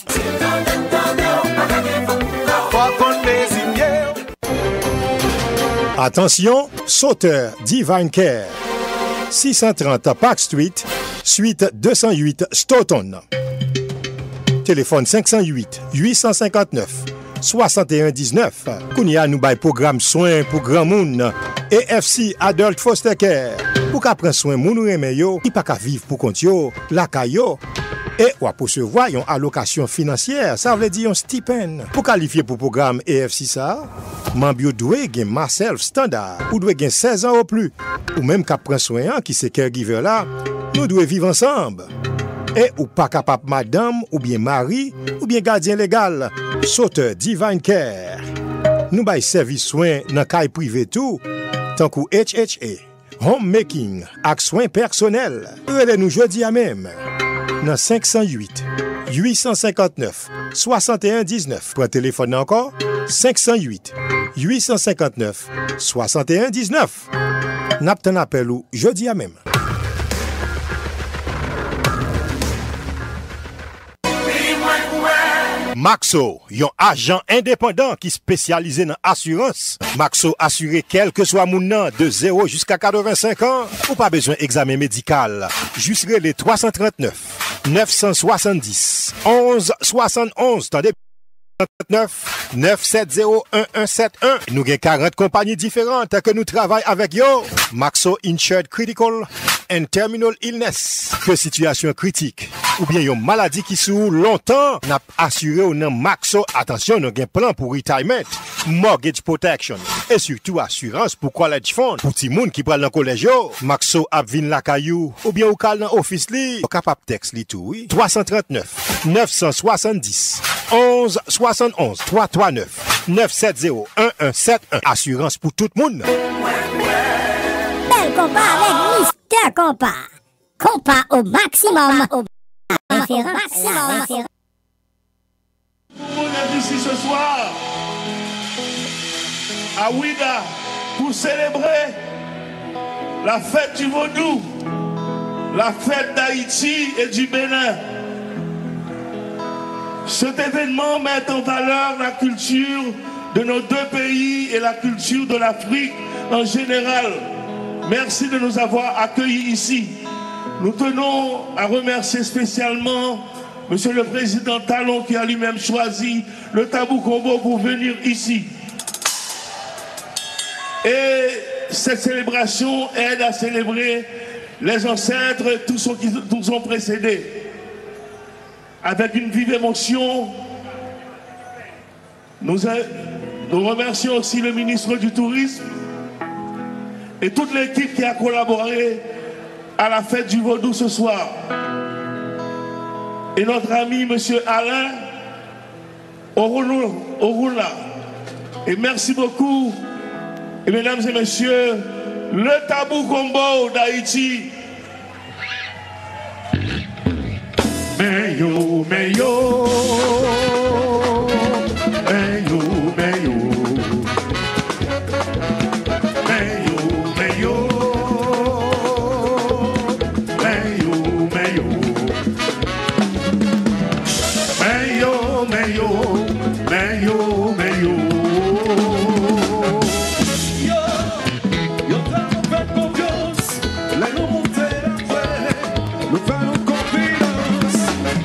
Attention, sauteur Divine Care. six cent trente Park Street, suite deux cent huit Stoughton. Téléphone cinq cent huit huit cent cinquante-neuf soixante et un dix-neuf. Kounia nous bail programme soins pour grand moun. A F C Adult Foster Care. Pour qu'à prendre soin moun ou remè yo, qui pas qu'à vivre pour compte yo, la kayo. Et ou à recevoir une allocation financière, ça veut dire un stipend. Pour qualifier pour programme A F C ça, membre doit gen myself standard, ou doit gen seize ans ou plus. Ou même qu'à prendre soin qui c'est caregiver là, nous devons vivre ensemble. Et ou pas capable madame ou bien mari ou bien gardien légal. Sauteur Divine Care. Nous bail service soins dans caille privé tout, tant que H H A, homemaking, ak soins personnels. Relais nous jeudi à même. Dans cinq cent huit huit cent cinquante-neuf soixante et un dix-neuf. Pour un téléphone encore, cinq cent huit huit cent cinquante-neuf soixante et un dix-neuf. N'apten appel ou jeudi à même. Maxo, yon agent indépendant qui spécialisé dans assurance. Maxo assuré quel que soit mon nom de zéro jusqu'à quatre-vingt-cinq ans. Ou pas besoin d'examen médical. Juste les trois cent trente-neuf neuf cent soixante-dix onze soixante-onze. Tendez neuf neuf sept zéro un un sept un. Nous avons quarante compagnies différentes que nous travaillons avec yo. Maxo Insured Critical and Terminal Illness. Que situation critique ou bien une maladie qui sous longtemps n'a assuré ou non Maxo. Attention, nous avons un plan pour retirement, mortgage protection et surtout assurance pour college fund. Pour ti moun qui prend dans collège yo, Maxo a vin la caillou ou bien ou kal dans office li. Capable texte li tout oui. trois cent trente-neuf neuf cent soixante-dix onze soixante-onze trois cent trente-neuf neuf cent soixante un un sept un. Assurance pour tout le monde. Belle compa avec mister Compa. Compa au maximum. Au maximum. On est ici ce soir à Ouida pour célébrer la fête du Vaudou, la fête d'Haïti et du Bénin. Cet événement met en valeur la culture de nos deux pays et la culture de l'Afrique en général. Merci de nous avoir accueillis ici. Nous tenons à remercier spécialement Monsieur le Président Talon qui a lui-même choisi le Tabou Combo pour venir ici. Et cette célébration aide à célébrer les ancêtres, tous ceux qui nous ont précédés. Avec une vive émotion, nous, a, nous remercions aussi le ministre du Tourisme et toute l'équipe qui a collaboré à la fête du Vaudou ce soir. Et notre ami M. Alain Orula. Et merci beaucoup. Et mesdames et messieurs, le Tabou Combo d'Haïti. Meyo, meyo, meyo, meyo, meyo, meyo, meyo, meyo, meyo, meyo, meyo, meyo. Yo, yo t'as fait confiance, là nous monter après, nous faisons confiance.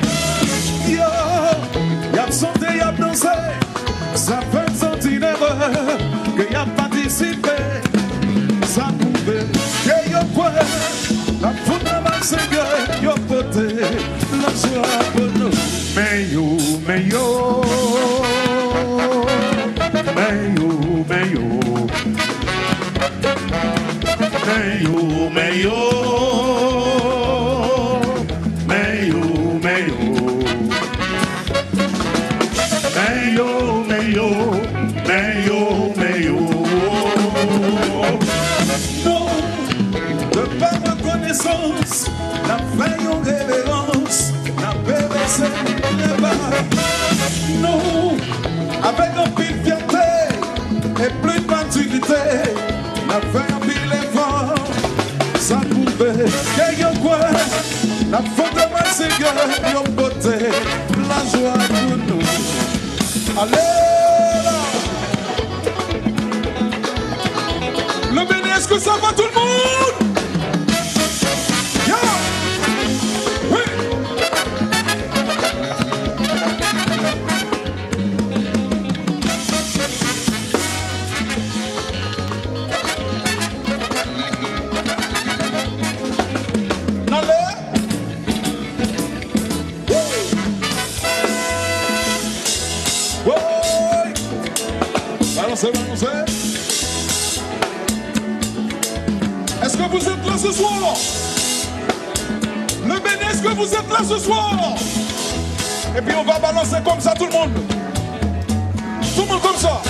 Yo, y'a chanté, y'a dansé, ça fait sentir l'erreur, que y'a participé, ça pouvait, que yo quoi, la faute de ma Seigneur, yo poté, la joie pour nous. Meyo, meyo, meyo, meyo, meyo, meyo, meyo, meyo, meyo, meyo, meyo. Non, de par reconnaissance, la veille en révérence, la bébé n'est pas. Non, avec un pile fierté et plus de maturité, la veille en pile effort, ça pouvait. Qu'il y a quoi, la faute de ma Seigneur, yon beauté, la joie pour nous. Allez là! Le Bénin, est-ce que ça va tout le monde? Yeah. Oui. Allez. Oui. Balancez, balancez. Est-ce que vous êtes là ce soir? Le Bénin, est-ce que vous êtes là ce soir? Et puis on va balancer comme ça tout le monde. Tout le monde comme ça.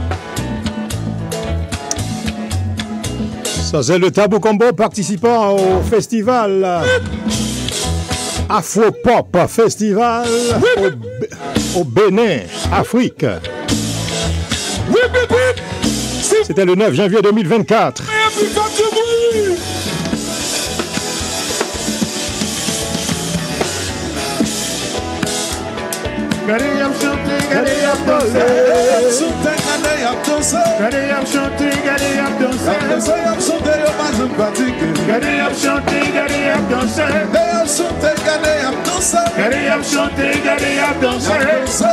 Ça, c'est le Tabou Combo participant au festival Afro Pop Festival au, B au Bénin, Afrique. C'était le neuf janvier deux mille vingt-quatre. Gade yam chanté, gade yam dansé. Gade yam chanté, gade yam dansé. Yam dansé, yam chanté, yam pas un pratiqué. Gade yam chanté, gade yam dansé. Yam chanté, gade yam dansé. Gade yam chanté, gade yam dansé.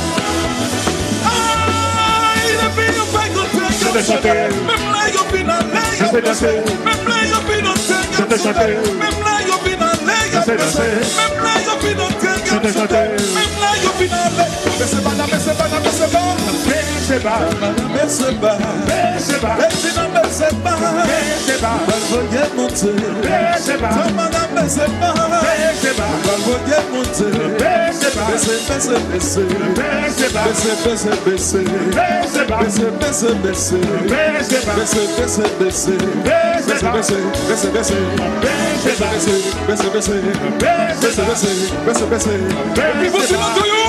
Aïe, le pays au fait qu'on fait chanter. Même là, y'a pas d'aller, y'a pas danser. Même là, y'a pas danser, y'a pas chanter. Même là, y'a pas d'aller, y'a pas danser. Même là, y'a pas danser, y'a pas chanter. Même là, y'a pas d'aller. Mais c'est pas, mais c'est pas, mais c'est pas. Mais c'est pas, mais c'est pas. Mais c'est pas, mais c'est pas. Mais c'est pas, mais c'est pas. Valvoyer monter. Mais c'est pas, mais c'est pas. Mais c'est pas, Valvoyer monter. Mais c'est pas, baisser, baisser, baisser. Mais c'est pas, baisser, baisser, baisser. Mais c'est pas, baisser, baisser, baisser. Mais c'est pas, baisser, baisser, baisser. Mais c'est pas, baisser, baisser, baisser. Mais c'est pas, baisser, baisser, baisser. Mais c'est pas, baisser, baisser, baisser. Et puis voici notre yo.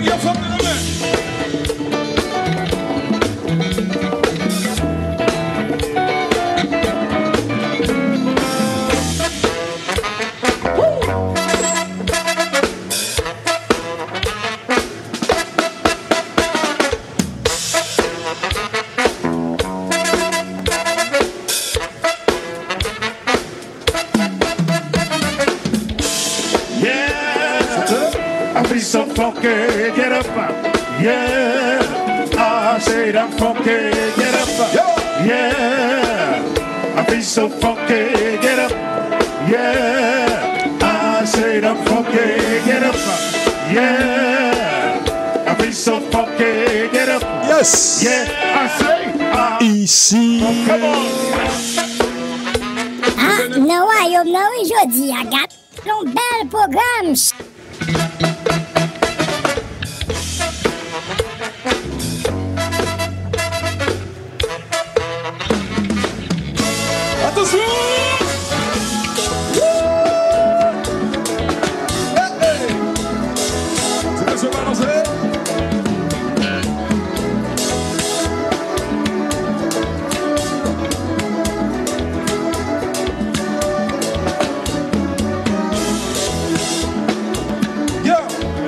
Get up, yeah. I say that funky, get up, yeah. I feel so funky, get up, yeah. I say that funky, get up, yeah. I feel so funky, get up, yes, yeah. I say, uh, ici. Oh, come on. Ah, non, ayo, non, jeudi, Agathe, un bel programme. Attention! Hey, hey. C'est bien se balancer. Yeah.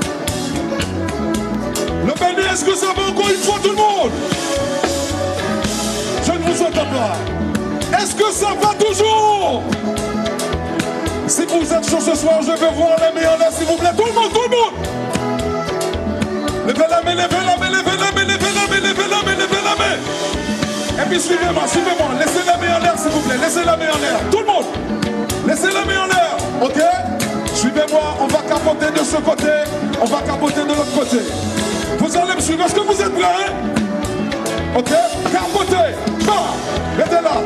Le Bénin, est-ce que ça va encore une fois tout le monde? Je ne vous entends pas. Est-ce que ça va toujours? Si vous êtes chaud ce soir, je vais voir les mains en l'air, s'il vous plaît. Tout le monde, tout le monde. Levez la main, levez la main, levez la main, levez la main, levez la main, levez la main. Et puis suivez-moi, suivez-moi. Laissez la main en l'air, s'il vous plaît. Laissez la main en l'air. Tout le monde. Laissez la main en l'air. OK? Suivez-moi. On va capoter de ce côté. On va capoter de l'autre côté. Vous allez me suivre. Est-ce que vous êtes prêts? Hein? OK? Capoter. Bah. Mettez là.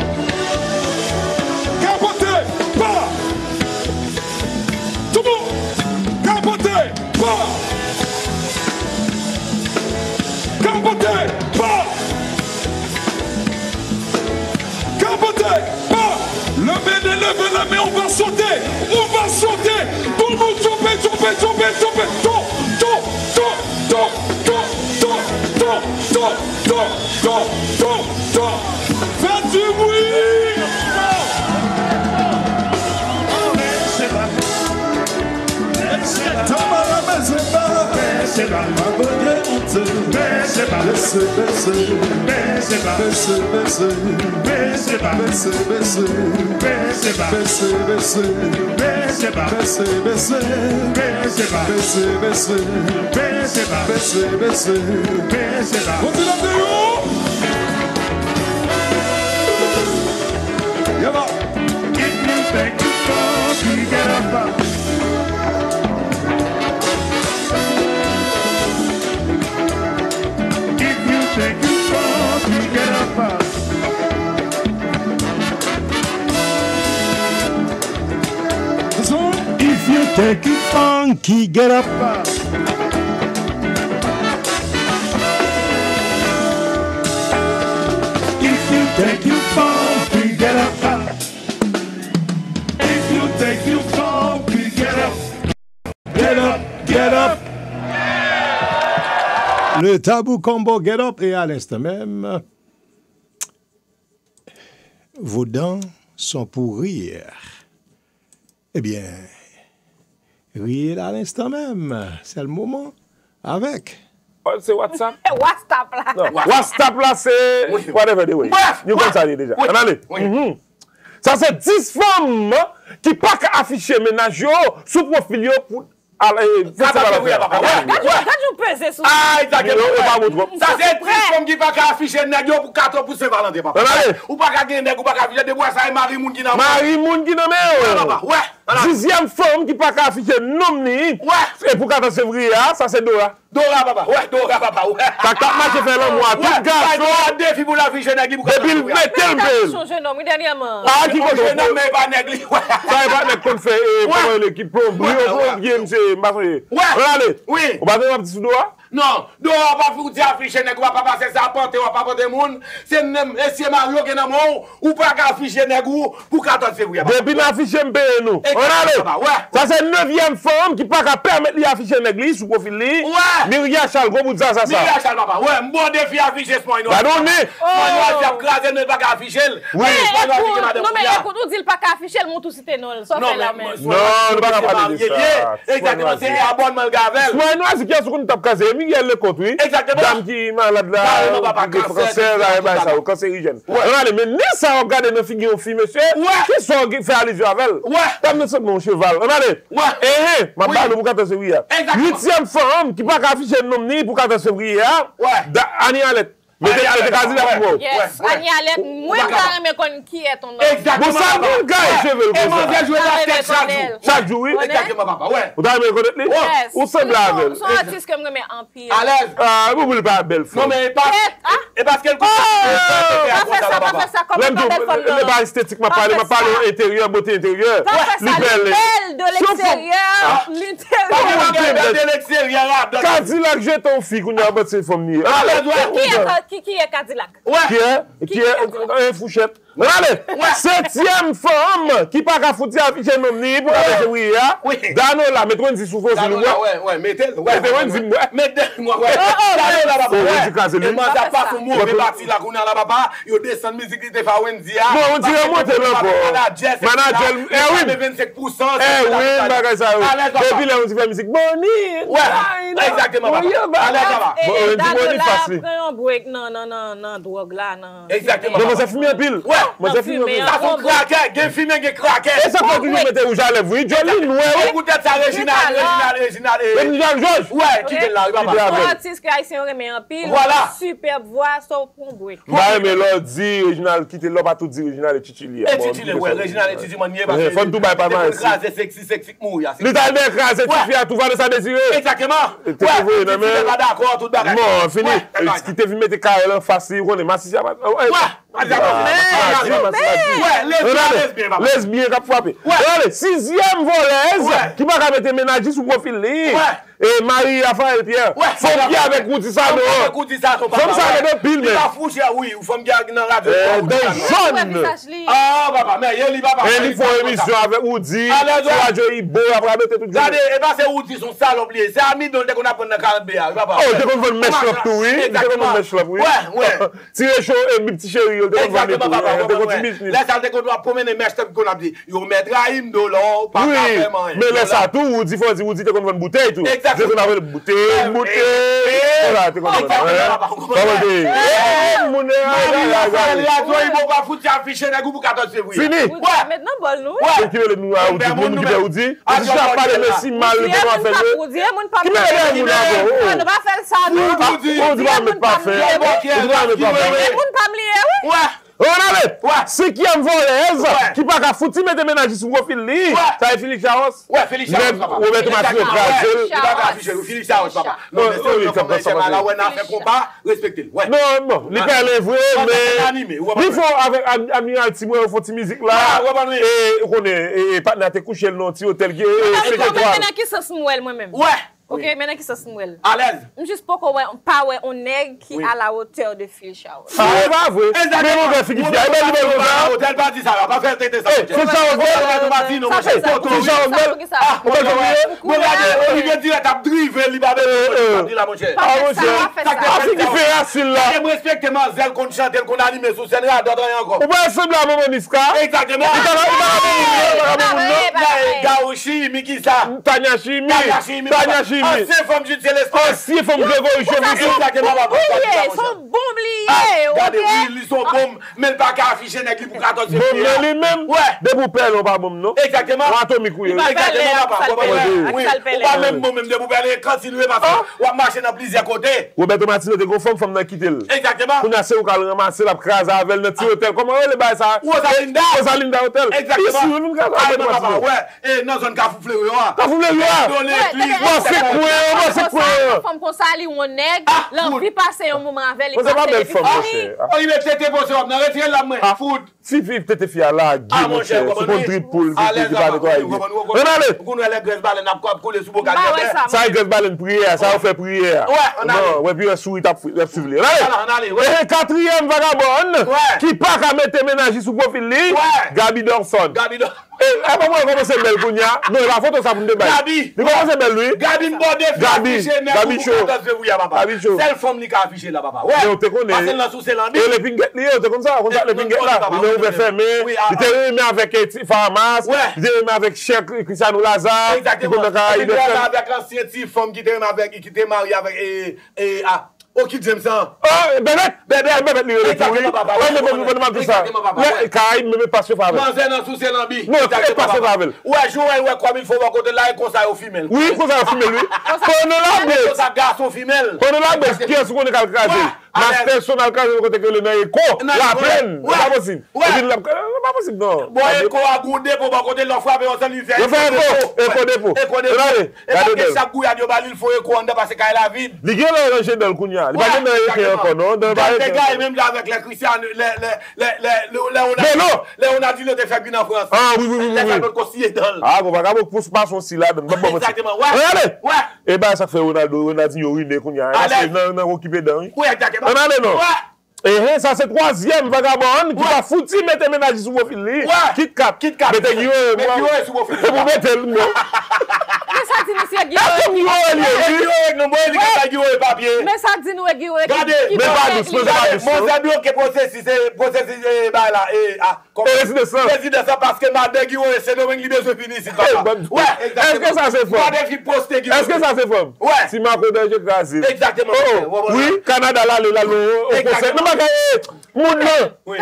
Capoter. Bah. Tout le monde. Capoter. Bah. Capoter. Bah. Capoter. Bah. Levez, levez la main. On va sauter. On va sauter. Tout le monde tomber, tomber, tomber, tomber. Tombe, tombe, tombe, tombe, tombe, tombe, tombe, tombe, tombe, tombe, tombe. Faites du bruit. C'est la ma bonne honte. Baissez pas, baissez, baissez, baissez pas, baissez, baissez, baissez pas, baissez, baissez, baissez pas, baissez, baissez, baissez pas, baissez, baissez, baissez pas, baissez, baissez, baissez pas, baissez, baissez, baissez pas. Montez la vidéo. Y'a If you think you fall, you get up. Take you fall, you get up. If you take it funky, get up. If you take you funky, get up. If you take you funky, get up. Get up, get up. Le Tabou Combo Get Up et à l'instant même, vos dents sont pour rire. Eh bien, rire à l'instant même, c'est le moment avec. C'est WhatsApp. WhatsApp là. Non, WhatsApp là, c'est. Oui. Whatever the way. Bref. Nous connaissons ça déjà. Oui. Allez. Oui. Mm-hmm. Ça, c'est dix femmes qui pas qu'à afficher ménage sous profil pour. Allez, ça va pas faire. Quand tu pèses sur ah, ça c'est dix femmes qui pas qu'à afficher nèg pour quatre pour Saint-Valentin papa. Ou pas qu'à gagner nèg ou pas qu'à afficher des bois ça Marie moun qui nan. Marie moun qui nan mais. Ouais. Dixième femme qui pas qu'à afficher nom ni. Ouais. Et pour quatorze février, ça c'est Dora. Dora papa. Ouais, Dora papa. Ouais. Ça t'a marché faire le mois. Tout garçon défi pour l'afficher nèg pour. Depuis le tel bel. Changer nom dernièrement. Ah qui changer nom mais pas nèg. Ça va nèg qu'on fait pour l'équipe plombier, plombier c'est Mbassoye. Ouais. Allez. Oui. On va faire un petit sous Dora. Non, dehors, pas foutu afficher, nèg, ou pas passer ça, porter, ou pas porter moun. C'est même, et c'est Mario qui est dans mon, ou pas afficher, nèg, pour quatorze février. Depuis l'afficher, m'paye nous. On a ça c'est neuvième femme qui pas permettre d'afficher l'église sous profil li. Ouais. Myriam Charles, gros bout de ça, ça, ça. Myriam Charles, papa. Ouais, bon défi afficher ce moyen. Pardon, mais. Moi, j'ai crasé, ne pas afficher. Oui. Non, mais écoute, on dit pas qu'afficher, le monte aussi, non. Ça fait la même. Non, on ne va pas parler de ça. Exactement, c'est abonnement gavel. Moi, non, c'est qui a ce qu'on tape casé. Miguel le compte, oui. Exactement. Dame qui malade là. Cancer, là, ça, cancérigène. Regardez, mais n'est ça, regardez nos figures, filles, monsieur. Ouais. Qui sont fait allusion avec elle. Ouais. Dame, c'est mon cheval. Regardez. Ouais. Eh, eh, ma balle pour quatorze février. Huitième femme qui pas afficher le nom ni pour quatorze février. Ouais. Annie Alette. Mais c'est quasi la pour. Yes, Annie Alette, moi, je me connais qui est ton nom. Exactement. Bon, ça, mon gars, je veux le Et moi, j'ai joué la tête chaque jour. Chaque jour, oui. Exactement, papa, ouais. Vous avez me connaître lui? Yes. Ou semble avec. Son artiste que je me mets en pile. À l'aise. Ah, vous voulez pas belle femme. Non, mais pas. Et parce qu'elle. Pas faire ça, pas faire ça comme une belle femme. Le pas esthétique, m'a parlé, m'a parlé intérieur, beauté intérieure. Pas faire ça, belle de l'extérieur. L'intérieur. De l'extérieur. Cadillac, j'ai ton fille, qu'on a battu cette femme. Qui est Cadillac? Qui est Qui est un fouchette. Regardez, septième femme qui pas qu'à foutre afficher nom ni pour la février. Oui. Dano là, mettez-moi une souffle sur nous. Ouais, ouais, mettez. Ouais, mettez-moi une mettez-moi. Ouais. Dano là papa. Ouais. Et moi ça pas pour moi, mais parti là qu'on a là papa, yo descend musique qui te fait Wendy. Non, on dirait monter là pour. Manager, eh oui. vingt-cinq pour cent. Eh oui, bagay ça. Depuis là on dit fait musique Boni. Ouais. Exactement papa. Allez papa. Bon, Dano là après un break non non non non drogue là non. Exactement. Donc ça fume pile. Ouais. Moi j'ai fumé. Ça son craquet, gen fumé, gen craquet. Et ça fait toujours mettre rouge à lèvres. Oui, joli, ouais. Écoutez ça, Réginal, Réginal, Réginal. Réginal Georges. Ouais, qui est là, papa. Un artiste qui a ici, on remet en pile. Voilà. Superbe voix, sauf pour un break. Bah, mais là, dit Réginal, quitte là, pas tout dit Réginal et Titili. Et Titili, ouais, Réginal et Titili, manier. Faut tout bail pas mal. C'est sexy, sexy, mouilla. L'Italien écrasé, tu fais tout va de ça désirer. Exactement. Ouais, tu n'es pas d'accord, tout bagage. Non, fini. Qui te vu mettre carré là, facile, on est massif. Ouais. Ouais, lesbien qui a frappé. Allez, sixième voleuse qui va mettre ménage sous profil. Et Marie-Raphaël Pierre. Faut bien avec Koutissa dehors. Koutissa son papa. Comme ça, les deux piles, mais. Il va foucher, oui, ou faut me garder dans la radio. Des jeunes. Ah, papa, mais il va pas. Et il faut une émission avec Woody. Sur Radio Ibo, après mettre tout. Regardez, et pas c'est Woody, son salope. C'est ami dont on a pris dans le Caribéa. Oh, t'es comme une mèche là, oui. Exactement. Une mèche là, oui. Ouais, ouais. Tirez chaud, et mes petits chéris. Exactement, papa. Là, ça veut dire qu'on doit promener mèche qu'on a dit. Il met Rahim de l'or, pas vraiment. Mais laisse ça tout, Woody, faut dire Woody, t'es comme une bouteille, tout. Exactement. Une bouteille, une bouteille. Voilà, t'es comme ça. Mon nez, il faut pas foutre afficher les goûts pour quatorze février. Fini. Ouais, maintenant, bon, nous. Ouais, qui veut nous à Woody, mon qui veut Woody. Si je n'ai pas de merci mal, je vais faire. Qui me regarde, mon amour? On ne va faire ça, nous. On doit me pas faire. On doit me pas faire. Ouais. Regardez, cinquième voleuse qui pas qu'à foutre, mais des ménages sur profil li. Ça est Félix Chaos? Ouais, Félix Chaos, papa. Roberto Martino Crasel. Il va pas afficher, Félix Chaos, papa. Non, mais c'est comme ça, c'est là où on a fait combat, respectez-le. Ouais. Non, non, il perd les vrais, mais il faut avec Amiral Timon, il faut une musique là. Et on est, et partenaire t'es couché le nom de hôtel qui est. Maintenant qui se Samuel moi-même. Ouais. Ok, maintenant qui se Samuel. À l'aise. Juste pour qu'on pas ouais un nègre qui à la hauteur de Phil Chaos. Ah, pas vrai. Mais mon gars, c'est qui fait. Mais mon gars, hôtel pas dit ça, va pas faire tête ça. C'est ça, on va dire non, c'est ça. Ah, on va dire. Regardez, Olivier dit la drive, il va dire la mon cher. Ah, mon cher. Ah, c'est qui fait asile là. Je respecte Mazel qu'on chante, qu'on anime sur scène là, d'autres rien encore. On va ressembler à Maman Niska. Exactement. Gaouchi, Mikisa. Tanya Chimi. Tanya Chimi. Ancien femme Jude Célestin. Ancien femme Grégory Chevy. Exactement, papa. Ils sont bons liés. Regardez, oui, ils sont bons, mais pas qu'à afficher les pour quatorze février. Bon, lui-même. Ouais. Des poupées, on pas bon, non? Exactement. On atomique, oui. Exactement, papa. Oui. On pas même bon, même des poupées, quand il veut pas on va marcher dans plusieurs côtés. Roberto Martino, t'es conforme, femme n'a quitté. Exactement. On a fait au calme, ramasser la crase avec notre hôtel. Comment on les bail ça? Rosalinda. Rosalinda Hôtel. Exactement. Ici, on nous garde. Ouais. Et dans une cafouflé, ouais. Cafouflé, ouais. Dans l'église. On fait quoi, c'est quoi? Femme comme ça, li on nèg, l'envie passer un moment avec les. C'est pas belle femme, mon cher. Oh, il met tête pour ça, on retire la main. Foot. Si vive tête fille là, Guy, mon cher, c'est un triple qui va de quoi. Regardez. Vous nous la graisse baleine n'a pas couler sous bocal. Ça graisse baleine prière, ça fait prière. Ouais, on a. Non, ouais puis un souris t'a suivre. Allez. Et quatrième vagabonde qui pas qu'à mettre ménage sous profil li, Gabi Dorson. Gabi Dorson. Eh, pas moi comment c'est belle Kounia. Non, la photo ça pour me débattre. Gabi. Comment c'est belle lui? Gabi Mbodé. Gabi. Gabi Show. Gabi Show. C'est le femme qui a affiché là papa. Ouais. On te connaît. Parce que là sous c'est l'ambi. Et les pinguettes li, c'est comme ça, comme ça les pinguettes là. Il est ouvert fermé. Il était remis avec Farmas. Il était remis avec Cheikh Cristiano Lazare. Exactement. Il était avec l'ancien petit femme qui était avec qui était marié avec et et ah oh, qui j'aime ça? Oh, bébé, bébé, bébé, bébé, exactement, papa. Ouais, mais bon, bon, tout ça. Ouais, Kaïm, me passe sur Favel. Non, c'est dans sous c'est l'ambi. Non, c'est pas sur Favel. Ouais, jouer, ouais, comme il faut voir côté là, et qu'on s'aille au femelle. Oui, qu'on s'aille au femelle, oui. Qu'on la baisse. Qu'on s'aille garçon femelle. Qu'on la baisse, qui est-ce qu'on est calcasé? Master son alcasé, côté que le nez est co. La plaine. C'est pas possible. C'est pas possible, non. Bon, et qu'on a goudé pour voir côté l'enfant, mais on s'en lui fait. Il fait écho, écho dépôt. Écho dépôt. Et parce que chaque gouille a dit, il faut écho, on parce qu'il y a la vide. Il y a le rangé dans le Kounia. Il y a le encore, non? Les gars, même là avec les Christians, les, les, les, les, on a dit le défait bien en France. Ah oui, oui, oui. Les gens conseillé dans le. Ah, on va pas pour passer aussi là. Exactement, ouais. Regardez. Ouais. Et ben, ça fait Ronaldo, Ronaldinho, Uriné, Kounia. On a occupé dedans. Oui, exactement. Regardez, non? Ouais. Et ça, c'est troisième vagabond qui va foutre, mettre ménage sous vos fils. Ouais. Kit Kat. Kit Kat. Mettez Guillaume. Mettez Guillaume sous vos fils. Vous mettez le mot. Mais ça dit nous c'est Guillaume. Guillaume, non, moi, il y a Guillaume papier. Mais ça dit nous Guillaume. Regardez. Mais pas douce, mais pas douce. Mon ami qui processe, c'est processe, bah là, et ah. Président ça. Président ça parce que madame Guillaume, c'est nous qui besoin finir ici. Ouais, est-ce que ça c'est fort? Est-ce que ça c'est fort? Ouais. Si ma code je crase. Exactement. Oui, Canada là, là, au conseil. Non, pas moun nan. Oui.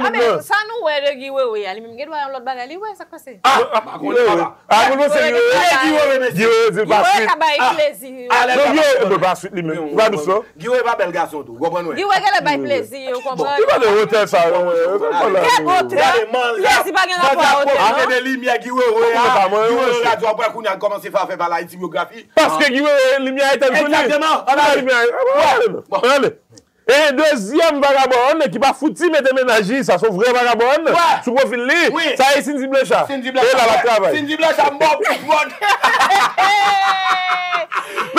Ça nous ouais de Guillaume, oui. Ali même doit l'autre bagali, ouais, ça passe. Ah, ah, moun c'est Guillaume. Guillaume, c'est pas suite. Ah, Guillaume, il pas suite lui-même. Pas douce. Guillaume pas bel garçon tout, comprendre. Guillaume elle bail plaisir, comprendre. Il va de hôtel ça. Quel hôtel? Plaisir pas gain rapport hôtel. Avec des lumières Guillaume, Guillaume radio après qu'on a commencé à faire la typographie. Parce que Guillaume lumière est infinie. Exactement. On a lumière. Allez. Et deuxième vagabond qui va foutre mettre ménager, ça sont vrais vagabonds. Sous profil li, ça est Cindy Bléchat. Cindy Bléchat. Et là la travail. Cindy Bléchat mort pour monde. Mais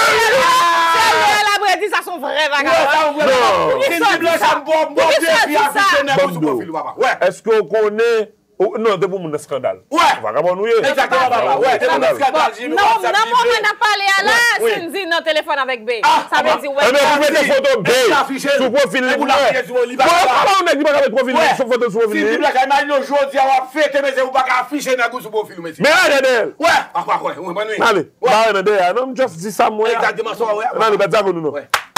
la dit ça sont vrais vagabonds. Non. Cindy Bléchat mort mort puis affiché dans sous profil papa. Ouais. Est-ce qu'on connaît non, c'est pour mon scandale. Ouais. Vagabond oui. Exactement papa. Ouais, c'est mon scandale. Non, non, moi on a parlé à là, Cindy dans téléphone avec B. Ça veut dire ouais. Mais vous mettez photo B sur profil li. Comment on est dit pas avec profil sur photo sur profil li. Si tu imagine aujourd'hui on fête mais c'est pas afficher dans sur profil monsieur. Mais regardez. Ouais. Ah ouais, ouais, bonne nuit. Allez. Bah regardez, non, juste dis ça moi. Exactement ça ouais. Non, pas ça nous non.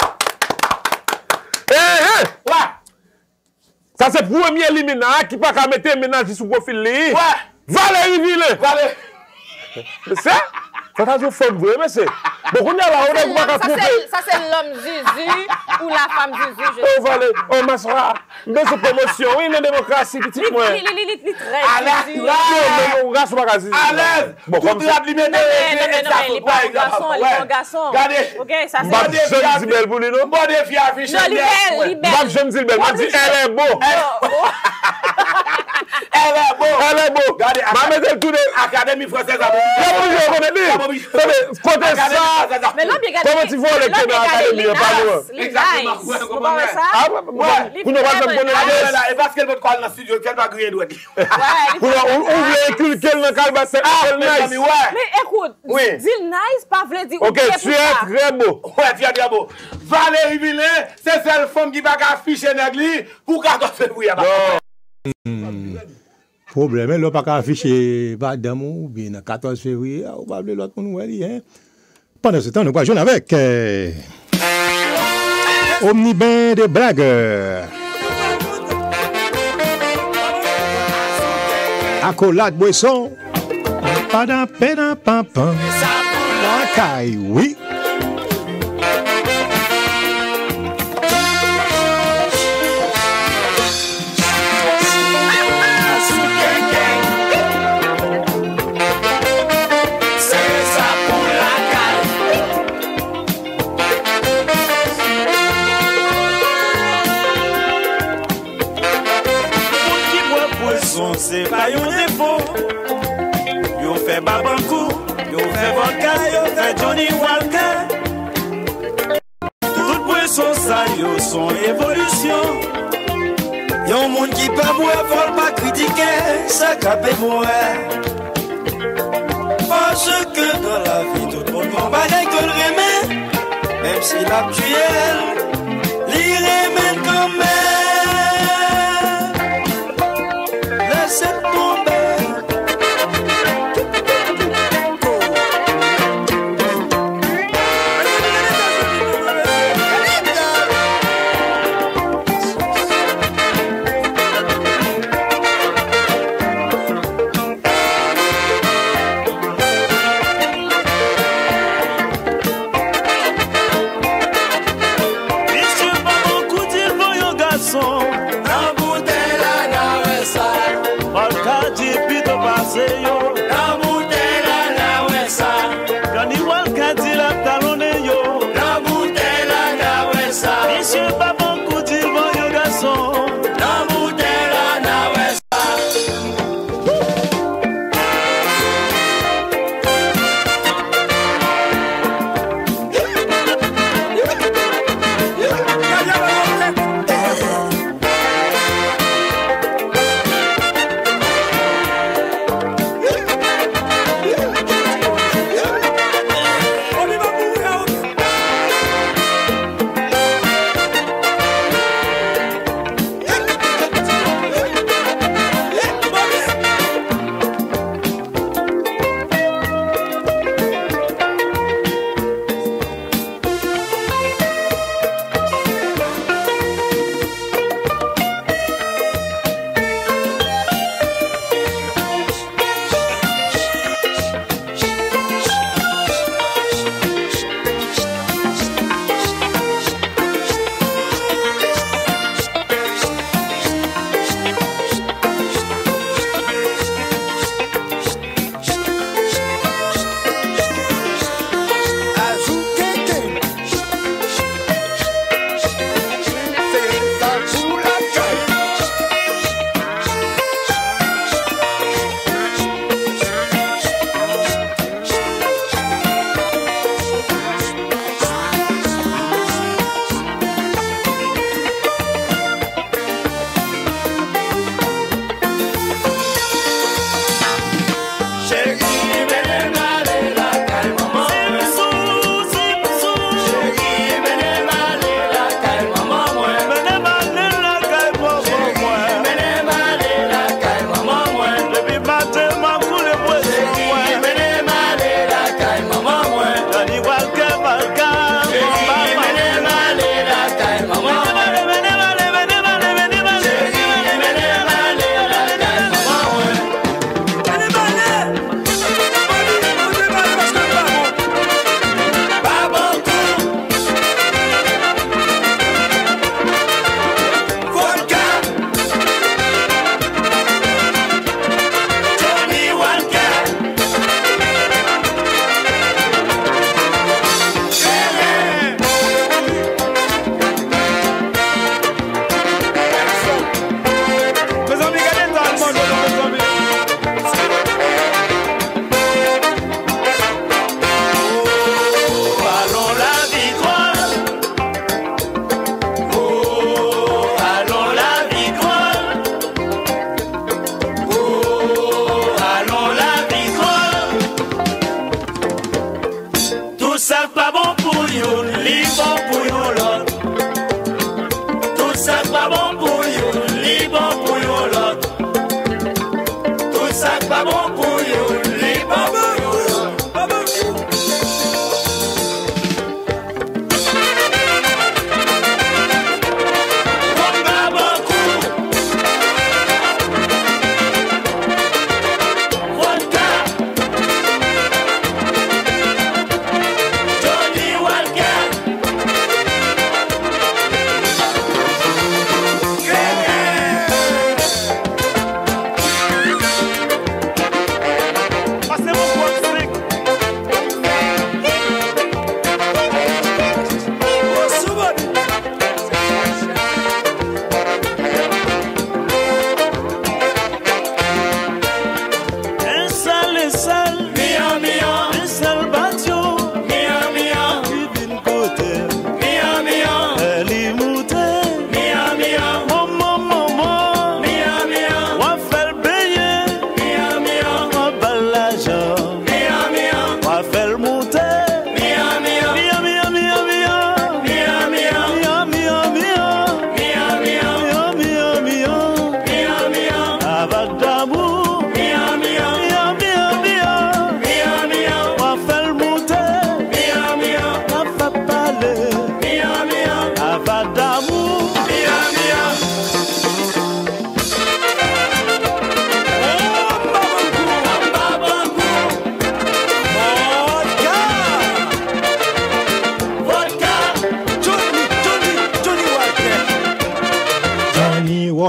Eh eh. Ouais. Ça c'est le premier éliminant qui pas qu'à mettre ménage sous profil li. Ouais. Valérie Ville. Valérie. C'est ça? Ça t'a dit femme vrai mais c'est. Bon on est là on est pas trouver. Ça c'est l'homme Zuzu ou la femme Zuzu je. Oh Valérie, oh Masra. Mais c'est promotion, oui, la démocratie petit moi. Il il très. À l'aise. Non, on reste pas quasi. À l'aise. Bon comme ça. Non non non, il est pas un garçon, il est un garçon. Regardez. OK, ça c'est. Je me dis belle pour lui non? Bon défi affiché. Non, libelle, libelle. Moi je me dis belle, moi dis elle est beau. Elle est beau. Elle est beau. Regardez, ma mettre tout de Académie française à Bobby. Côté ça. Mais là bien comment tu vois le dans l'académie pas loin. Exactement. Ah ouais. Vous ne pas me connaître là et parce qu'elle veut quoi dans studio qu'elle va griller doit. Ouais. Pour on véhicule qu'elle dans calba c'est nice. Mais écoute, dis nice pas veut dire OK, tu es très beau. Ouais, tu es très beau. Valérie Villain, c'est celle femme qui va afficher négli pour quatorze février. Problème, elle n'a pas qu'à afficher madame ou bien le quatorze février, on va appeler l'autre monde. Hein. Pendant ce temps, nous allons jouer avec euh, Omnibain de blagueurs. Accolade boisson. Padam, padam, pam, pam. La caille, oui. c'est pas un défaut. Yo fait Babankou, yo fait Volcan, yo fait Johnny Walker. Tout poisson ça, yo son évolution. Yon monde qui pas boire, faut pas critiquer, ça capé boire. Parce que dans la vie, tout le monde va bagaille que le remet. Même si l'actuel, l'y remet quand même. Laissez tomber.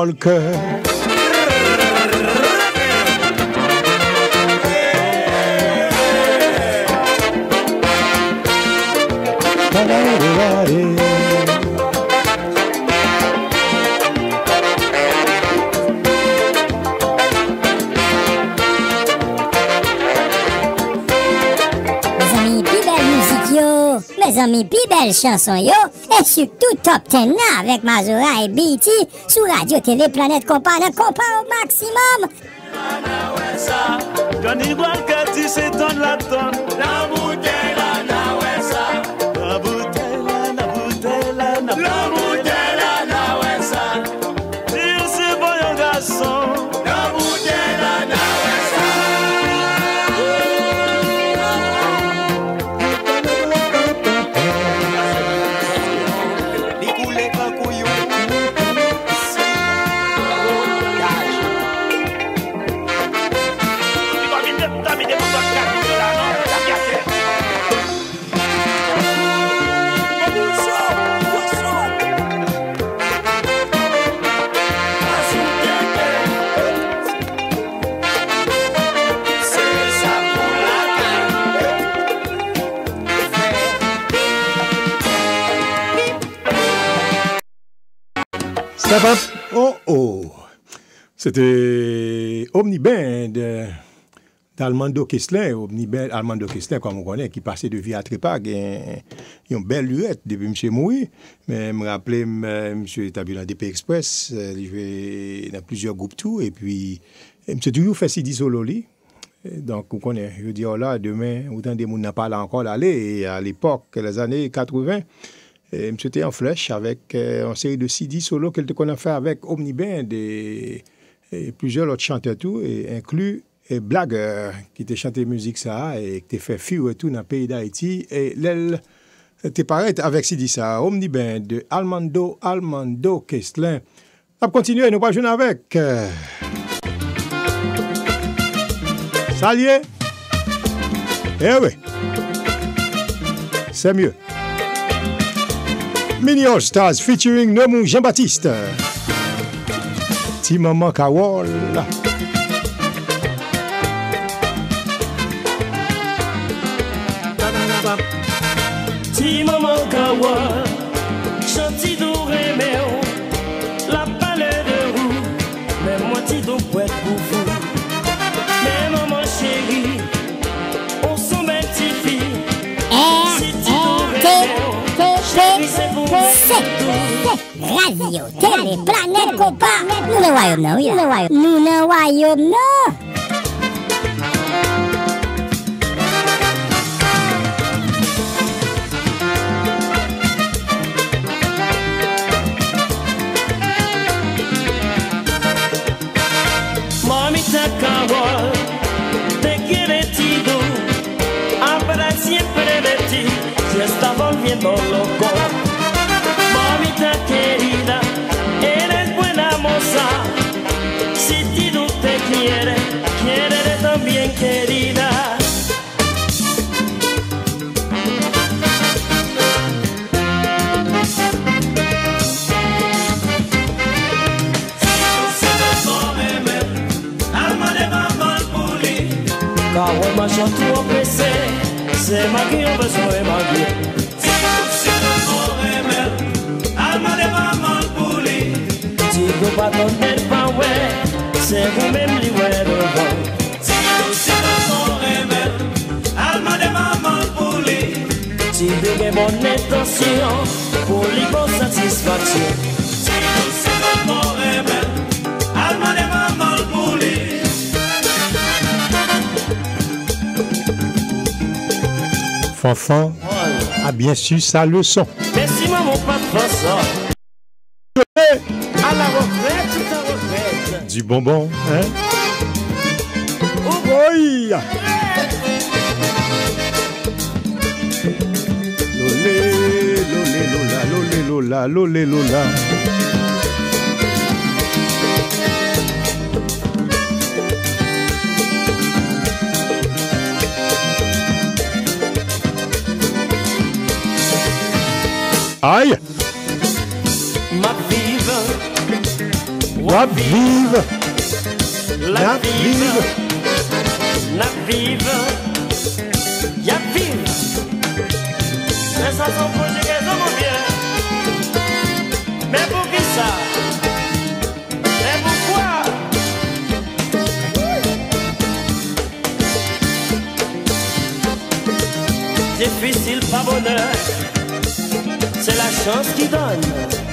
le cœur. Mes amis, pi belle chanson yo, et surtout top dix là avec Mazora et B T sur Radio Télé Planète Compa, Compa au maximum. Johnny Walker dit c'est ton la tonne, la bouteille la na wesa, la bouteille la na bouteille la na la bouteille la na wesa. Dire c'est bon yon garçon, la bouteille la na wesa. Ça va? Oh oh! C'était Omniband d'Armando Kessler, Omniband Armando Kessler, comme on connaît, qui passait de vie à Trépa, qui a une belle luette depuis M. Moui. Mais je me rappelais, M. établi dans D P Express, il jouait dans plusieurs groupes tout, et puis M. toujours fait six solo. Donc, on connaît, je dis, oh là, demain, autant de monde n'a pas là encore d'aller, et à l'époque, les années quatre-vingts, et M. était en flèche avec euh, une série de C D solo qu'elle qu'on a fait avec Omniband et, et plusieurs autres chanteurs tout, et inclus et Blagueur qui t'a chanté musique ça et qui t'a fait fou et tout dans le pays d'Haïti. Et l'elle t'es pareil avec C D ça, Omniband de Armando, Armando Kessler. On va continuer, nous pas jouer avec. Euh... Salut! Eh oui! C'est mieux. Mini All Stars featuring Nomou Jean-Baptiste. Ti Maman Kawol. Ti Maman Kawol, chanti dou remeo, la palais de roue, mais moi ti dou pouet pour vous. Mais maman chérie, on s'en met ti fille. Si ti dou remeo. Radio Télé Planète Compa. Nous ne voyons non, oui. Nous ne voyons non. Mamita Kawol, te quiere tido, para siempre de ti, si está volviendo loco. Mamita querida, eres buena moza, si tido te quiere, quiere también querida. Kawol ma chantou au P C, c'est ma qui a besoin de ma vie. Si tu sais mon remède, alma de maman pour lui. Si tu pas ton tête pas ouais, c'est vous-même qui ouais devant. Si tu sais mon remède, alma de maman pour lui. Si tu as bonne intention, pour lui bonne satisfaction. Si tu sais mon remède, alma de maman pour lui. Fanfan a bien su sa leçon. Merci maman, pas de façon. À la retraite, tout à retraite. Du bonbon, hein? Oui! Lolé, lolé, lola, lolé, lola, lolé, lola. Aïe! Ma vive, Wap vive. La vive. La vive. Y'a vive. Mais ça sont projet mon vieux. Mais pour qui ça? Mais pourquoi? Difficile, pas bonheur. C'est la chance qui donne.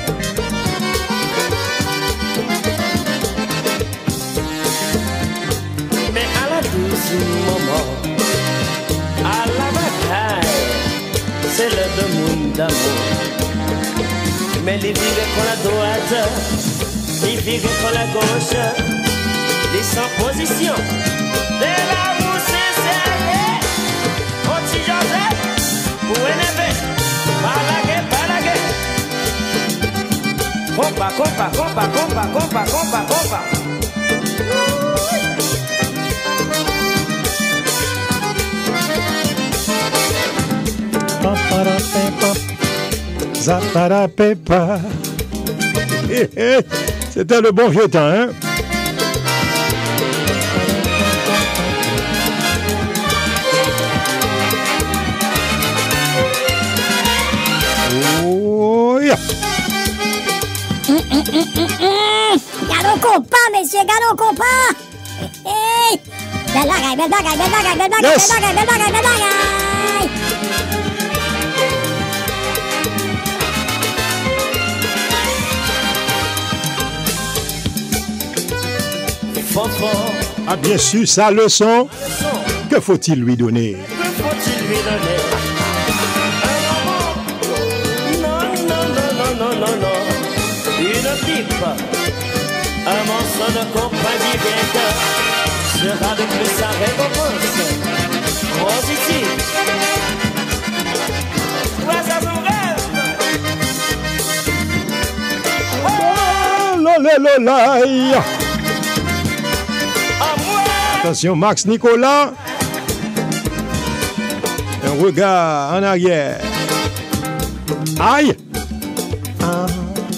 Mais à la douce moment, à la bataille, c'est le monde d'amour. Mais les vivre pour la droite, les vivre pour la gauche, les sans position. Dès là où c'est serré, au petit Joseph, pour élever, balaguer, balaguer. Compa, compa, compa, compa, compa, compa, compa. Zaparapepa. C'était le bon vieux temps, hein? Oh, yeah. Galon compas, messieurs, galon compas. Hey, belle bagaille, belle bagaille, belle bagaille, belle bagaille, Yes. belle bagaille, belle bagaille, belle bagaille. Ah, bien sûr, sa leçon. Que faut-il lui donner? Que faut-il lui donner? Un roman? Non, non, non, non, non, non, non. Une pipe. Un morceau de compagnie bien que sera de plus sa récompense. Positif. Grâce à son rêve. Oh, lolololai. Attention, Max Nicolas. Un regard en arrière. Aïe! Ah.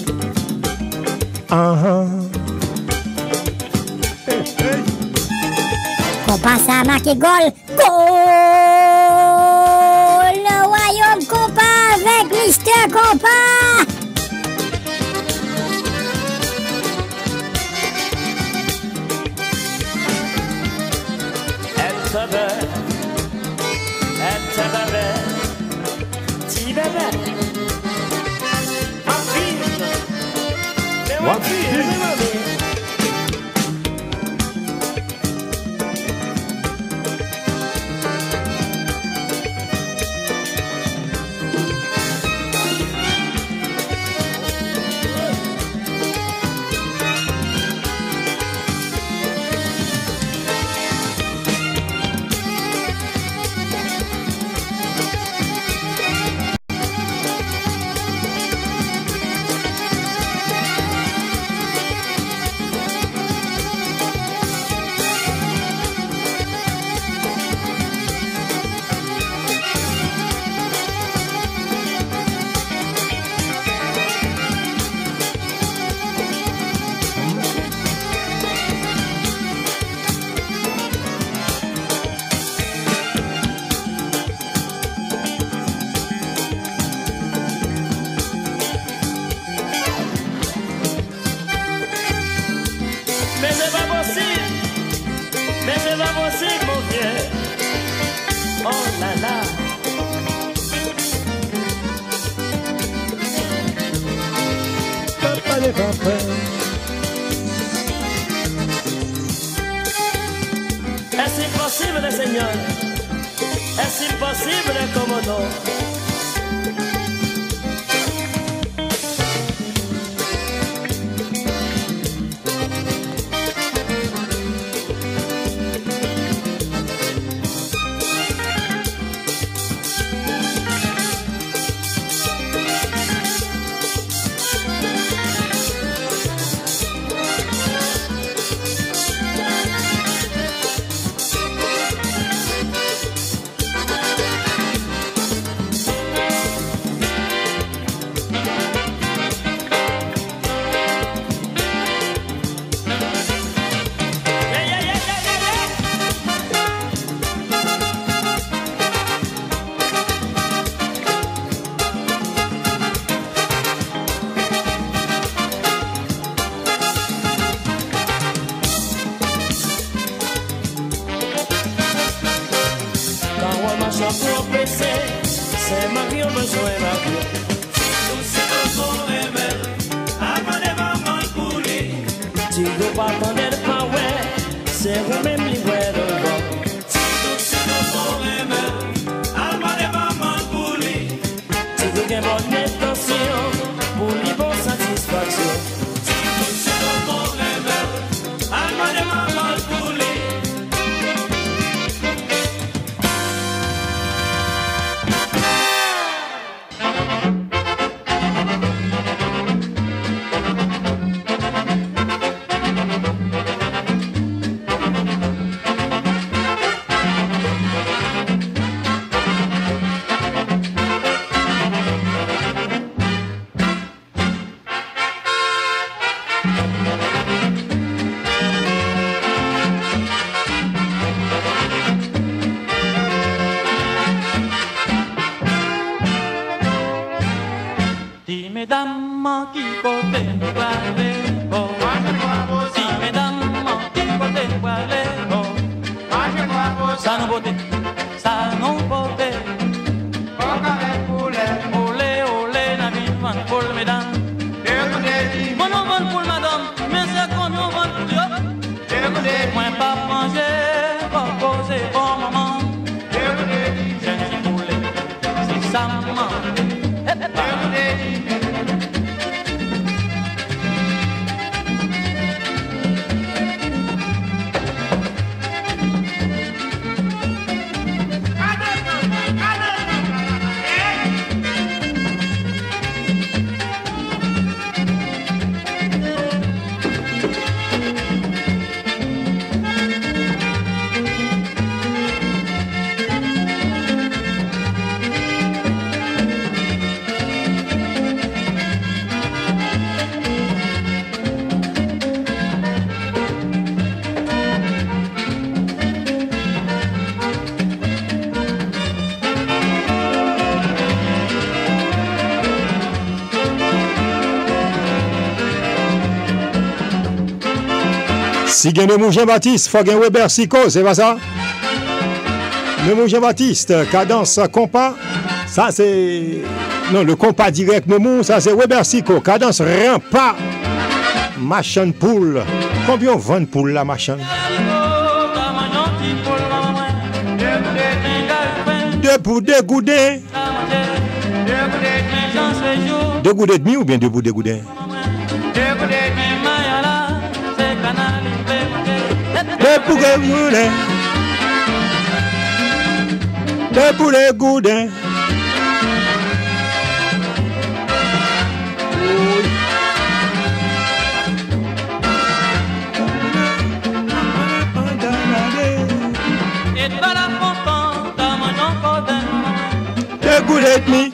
Ah. Compas ça a marqué goal. Goal! Le royaume compas avec Mister Compas. Bébé, et bébé, petit bébé, en film, mais en film, mais c'est pas possible, mais c'est pas possible, mon vieux. Oh là là. Papa les papas. Est-ce impossible, Seigneur? Est-ce impossible, Commodore? c'est ma qui a besoin de ma vie. Nous c'est nos rebelles, alma de maman pour lui. Tu dois pas attendre de pas ouais, c'est vous-même libre de voir. Nous c'est nos rebelles, alma de maman pour lui. Tu dois gagner bonne intention pour lui bonne satisfaction. Nous c'est nos rebelles, alma de maman pour lui. Dis mesdames qui côté nous parler oh. Dis mesdames qui côté nous parler oh. Ça nous beauté, ça nous beauté. Olé, olé, n'a mis vingt pour mesdames. Mon nom vingt pour madame, mais c'est combien vingt pour yo. Moi pas manger, pas poser pour maman. Jeune fille poulet, c'est ça maman. Si gen de Jean-Baptiste, faut gen Weber Sico, c'est pas ça? Le Jean-Baptiste, cadence compas, ça c'est... Non, le compas direct Memou, ça c'est Weber Sico, cadence rampa, machin poule. Combien on vend pour la machin? Deux pour deux goudins. Deux goudins et demi ou bien deux pour deux goudins? Deux pour les goudins. Deux pour les goudins. Deux goudins et demi.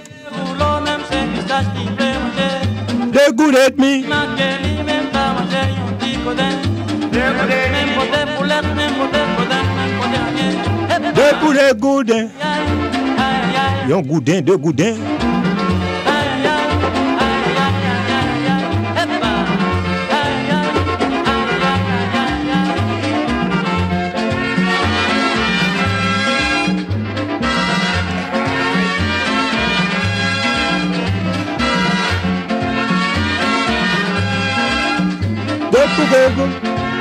Deux goudins et demi. Deux pour les goudins. Yon goudin, deux goudins. Deux pour les goudins.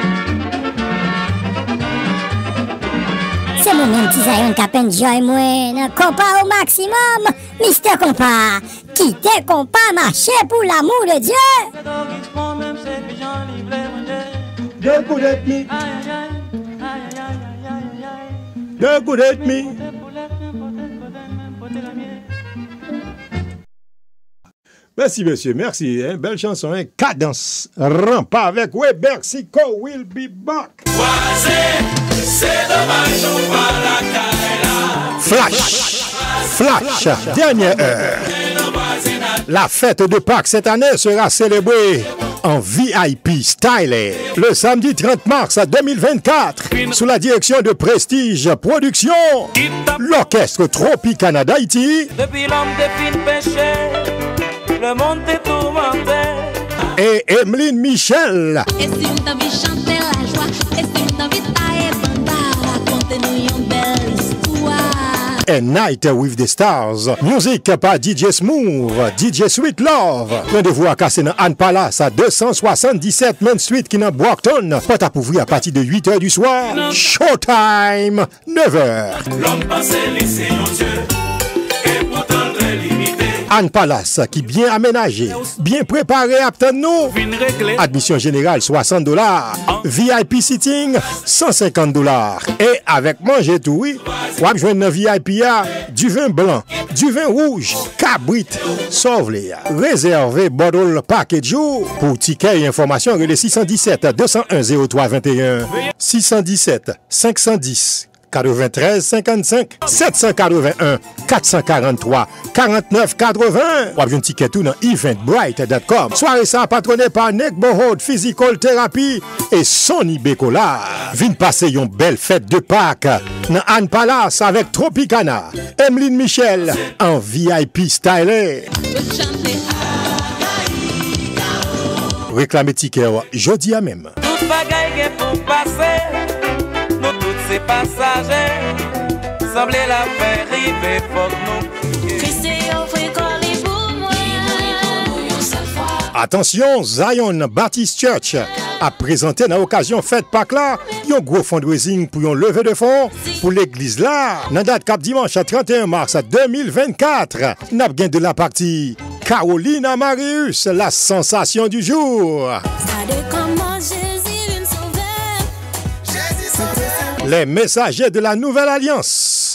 C'est moi-même qui Zion Cap'n Joy, moi, dans compas au maximum. Mister Compas, quittez compas, marchez pour l'amour de Dieu. Deux coups de demi. Deux coups de demi. Merci, monsieur, merci. Hein? Belle chanson, hein? Cadence rampa avec Weber Sico, will be back. C'est dommage, on va la caille. Flash, flash, dernière heure. La fête de Pâques cette année sera célébrée en V I P style le samedi trente mars deux mille vingt-quatre sous la direction de Prestige Productions, l'orchestre Tropicana d'Haïti. Depuis l'homme des fines péchés, le monde est tourmenté. Et Emeline Michel. Et si on t'a vu chanter la joie, et si on t'a vu tailler banda, racontez-nous une belle histoire. A Night with the Stars. Musique par D J Smooth, D J Sweet Love. Rendez-vous à casser dans Anne Palace à deux cent soixante-dix-sept Main Street qui est dans Brockton. Porte à ouvrir à partir de huit heures du soir. Showtime, neuf heures. L'homme passé lycée, mon Dieu, et pourtant très limité. Anne Palace qui bien aménagé, bien préparé à nous. Admission générale soixante dollars, V I P sitting cent cinquante dollars. Et avec manger tout, oui, vous avez besoin de V I P A, du vin blanc, du vin rouge, cabrit, sauve-les. Réservez bottle package pour tickets et informations, relais six cent dix-sept deux cent un zéro trois vingt et un, six cent dix-sept cinq cent dix quatre-vingt-treize cinquante-cinq, sept cent quatre-vingt-un quatre cent quarante-trois quarante-neuf quatre-vingts. Ou avez un ticket tout dans eventbrite dot com. Soirée ça patronné par Neighborhood Physical Therapy et Sonny Bekola. Vin passer une belle fête de Pâques dans Anne Palace avec Tropicana, Emeline Michel en V I P style. Réclamez ticket jeudi à même. Tout bagaille pour passer. Nous tous ces passagers semblent la faire river faut nous. Attention, Zion Baptist Church a présenté dans l'occasion fête Pâques là un gros fundraising pour un levée de fonds pour l'église là. Dans date cap dimanche trente et un mars deux mille vingt-quatre, n'a gain de la partie Carolina Marius, la sensation du jour. Les messagers de la Nouvelle Alliance.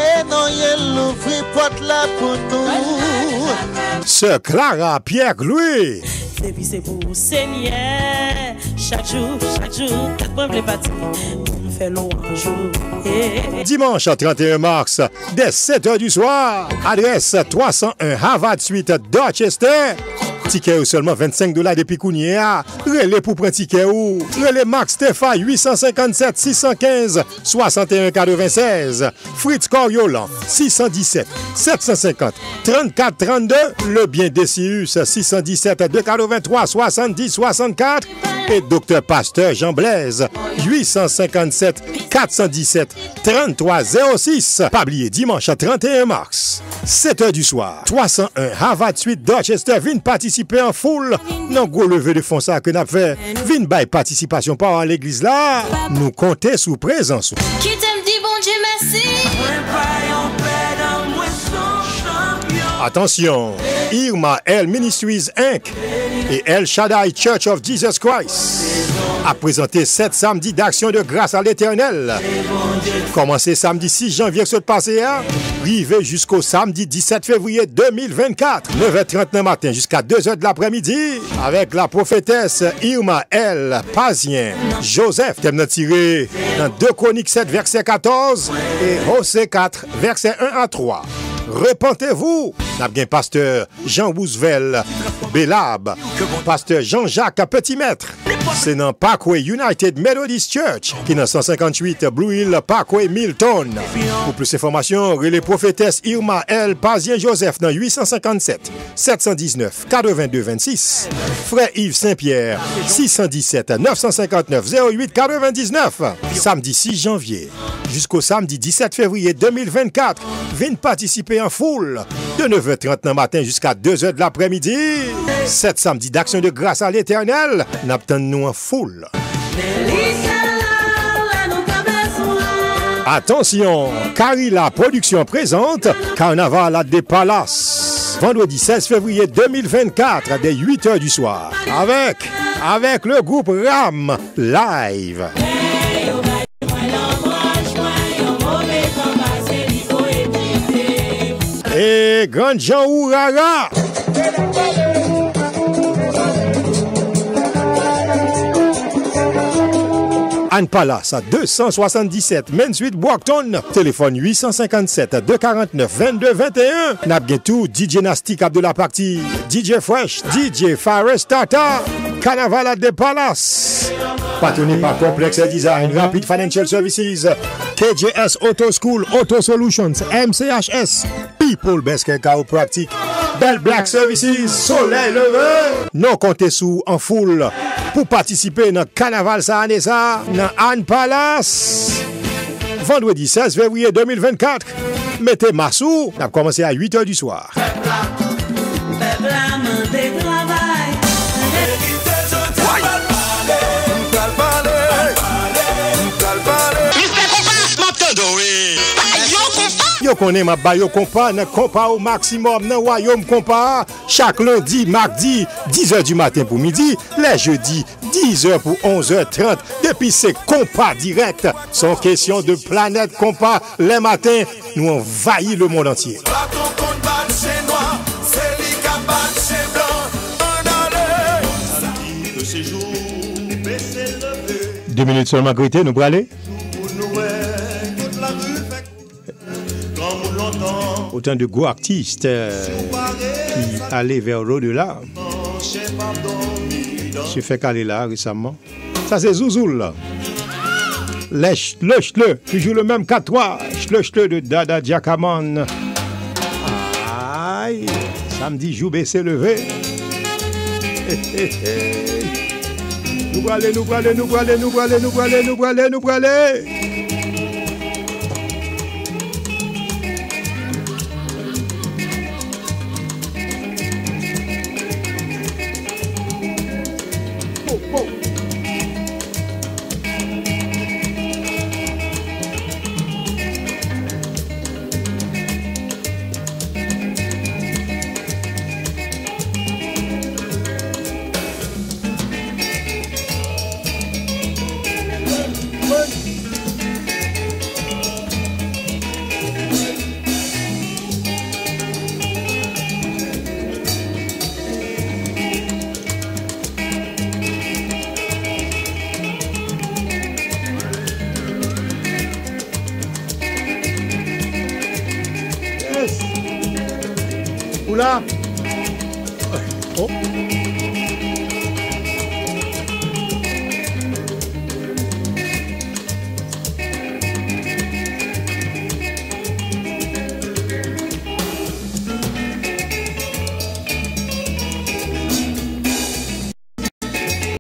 Sœur Clara Pierre-Louis. Depuis c'est pour Seigneur, chaque jour, chaque jour, quatre points les bâtis, on fait long un jour. Dimanche trente et un mars, dès sept heures du soir, adresse trois cent un Harvard Street, Dorchester. Ticket ou seulement vingt-cinq dollars depuis Kounia. Relais pour prendre ticket ou. Relais Max Stefa huit cent cinquante-sept six cent quinze soixante et un quatre-vingt-seize. Fritz Coriolan six cent dix-sept sept cent cinquante trente-quatre trente-deux. Le bien Décius six cent dix-sept deux cent quatre-vingt-trois soixante-dix soixante-quatre. Et Docteur Pasteur Jean Blaise huit cent cinquante-sept quatre cent dix-sept trente-trois zéro six. Pas oublier dimanche trente et un mars, sept heures du soir, trois cent un Harvard Street, Dorchester. Vin participer en foule dans gros levé de fonds ça que n'a fait. Vin by participation par l'église là. Nous comptons sous présence. Qui t'aime dit bon Dieu merci. Attention, Irma L Ministries Incorporated et El Shaddai Church of Jesus Christ a présenté sept samedis d'action de grâce à l'Éternel. Commencé samedi six janvier ce passé, arrivé jusqu'au samedi dix-sept février deux mille vingt-quatre, neuf heures trente le matin jusqu'à deux heures de l'après-midi, avec la prophétesse Irma L Pazien. Joseph, thème tiré dans deux Chroniques sept, verset quatorze et Osée quatre, verset un à trois. Repentez-vous. N'a bien pasteur Jean Roosevelt Belab, pasteur Jean-Jacques Petit-Maître. C'est dans Parkway United Methodist Church qui est dans cent cinquante-huit Blue Hill Parkway Milton. Pour plus d'informations, relais prophétesse Irma L Pazien Joseph dans huit cent cinquante-sept sept cent dix-neuf quatre-vingt-deux vingt-six. Frère Yves Saint-Pierre six cent dix-sept neuf cent cinquante-neuf zéro huit quatre-vingt-dix-neuf. Samedi six janvier jusqu'au samedi dix-sept février deux mille vingt-quatre, viennent participer en foule de neuf heures trente le matin jusqu'à deux heures de l'après-midi. Sept samedis d'action de grâce à l'Éternel, n'attendons-nous en foule. Attention, Carilla Production présente Carnaval à des Palaces. Vendredi seize février deux mille vingt-quatre dès huit heures du soir. Avec, avec le groupe Ram Live. Et Grand Jean Ourara. Anne Palace à deux cent soixante-dix-sept Main Street, Brockton. Téléphone huit cent cinquante-sept deux cent quarante-neuf vingt-deux vingt et un. N'a bien tout D J Nasty cap de la partie, D J Fresh, D J Forest Tata. Carnaval à des Palaces. Patronné par Complex Design, Rapid Financial Services, K J S Auto School, Auto Solutions, M C H S, People Best Chiropractic, Bell Black Services, Soleil Levé. Non comptez sous en foule pour participer dans Carnaval ça année ça dans Anne Palace. Vendredi seize février deux mille vingt-quatre Mettez Massou, on a commencé à huit heures du soir. Yo connaît ma ba yo compas, nan compas au maximum nan royaume compas. Chaque lundi, mardi, dix heures du matin pour midi, les jeudis, dix heures pour onze heures trente. Depuis c'est compas direct, sans question de planète compas. Les matins, nous envahissons le monde entier. Deux minutes seulement, Grité, nous pour aller. Autant de gros artistes euh, qui allaient vers l'au-delà. J'ai fait caler là récemment. Ça c'est Zouzoul. Lèche, lèche le, toujours le même quatre trois. Lèche le de Dada Diakaman. Aïe, samedi, jour baissé levé. Nous allons aller, nous allons aller, nous allons aller, nous allons aller, nous allons aller, nous allons aller, nous allons aller. Oula. Oh.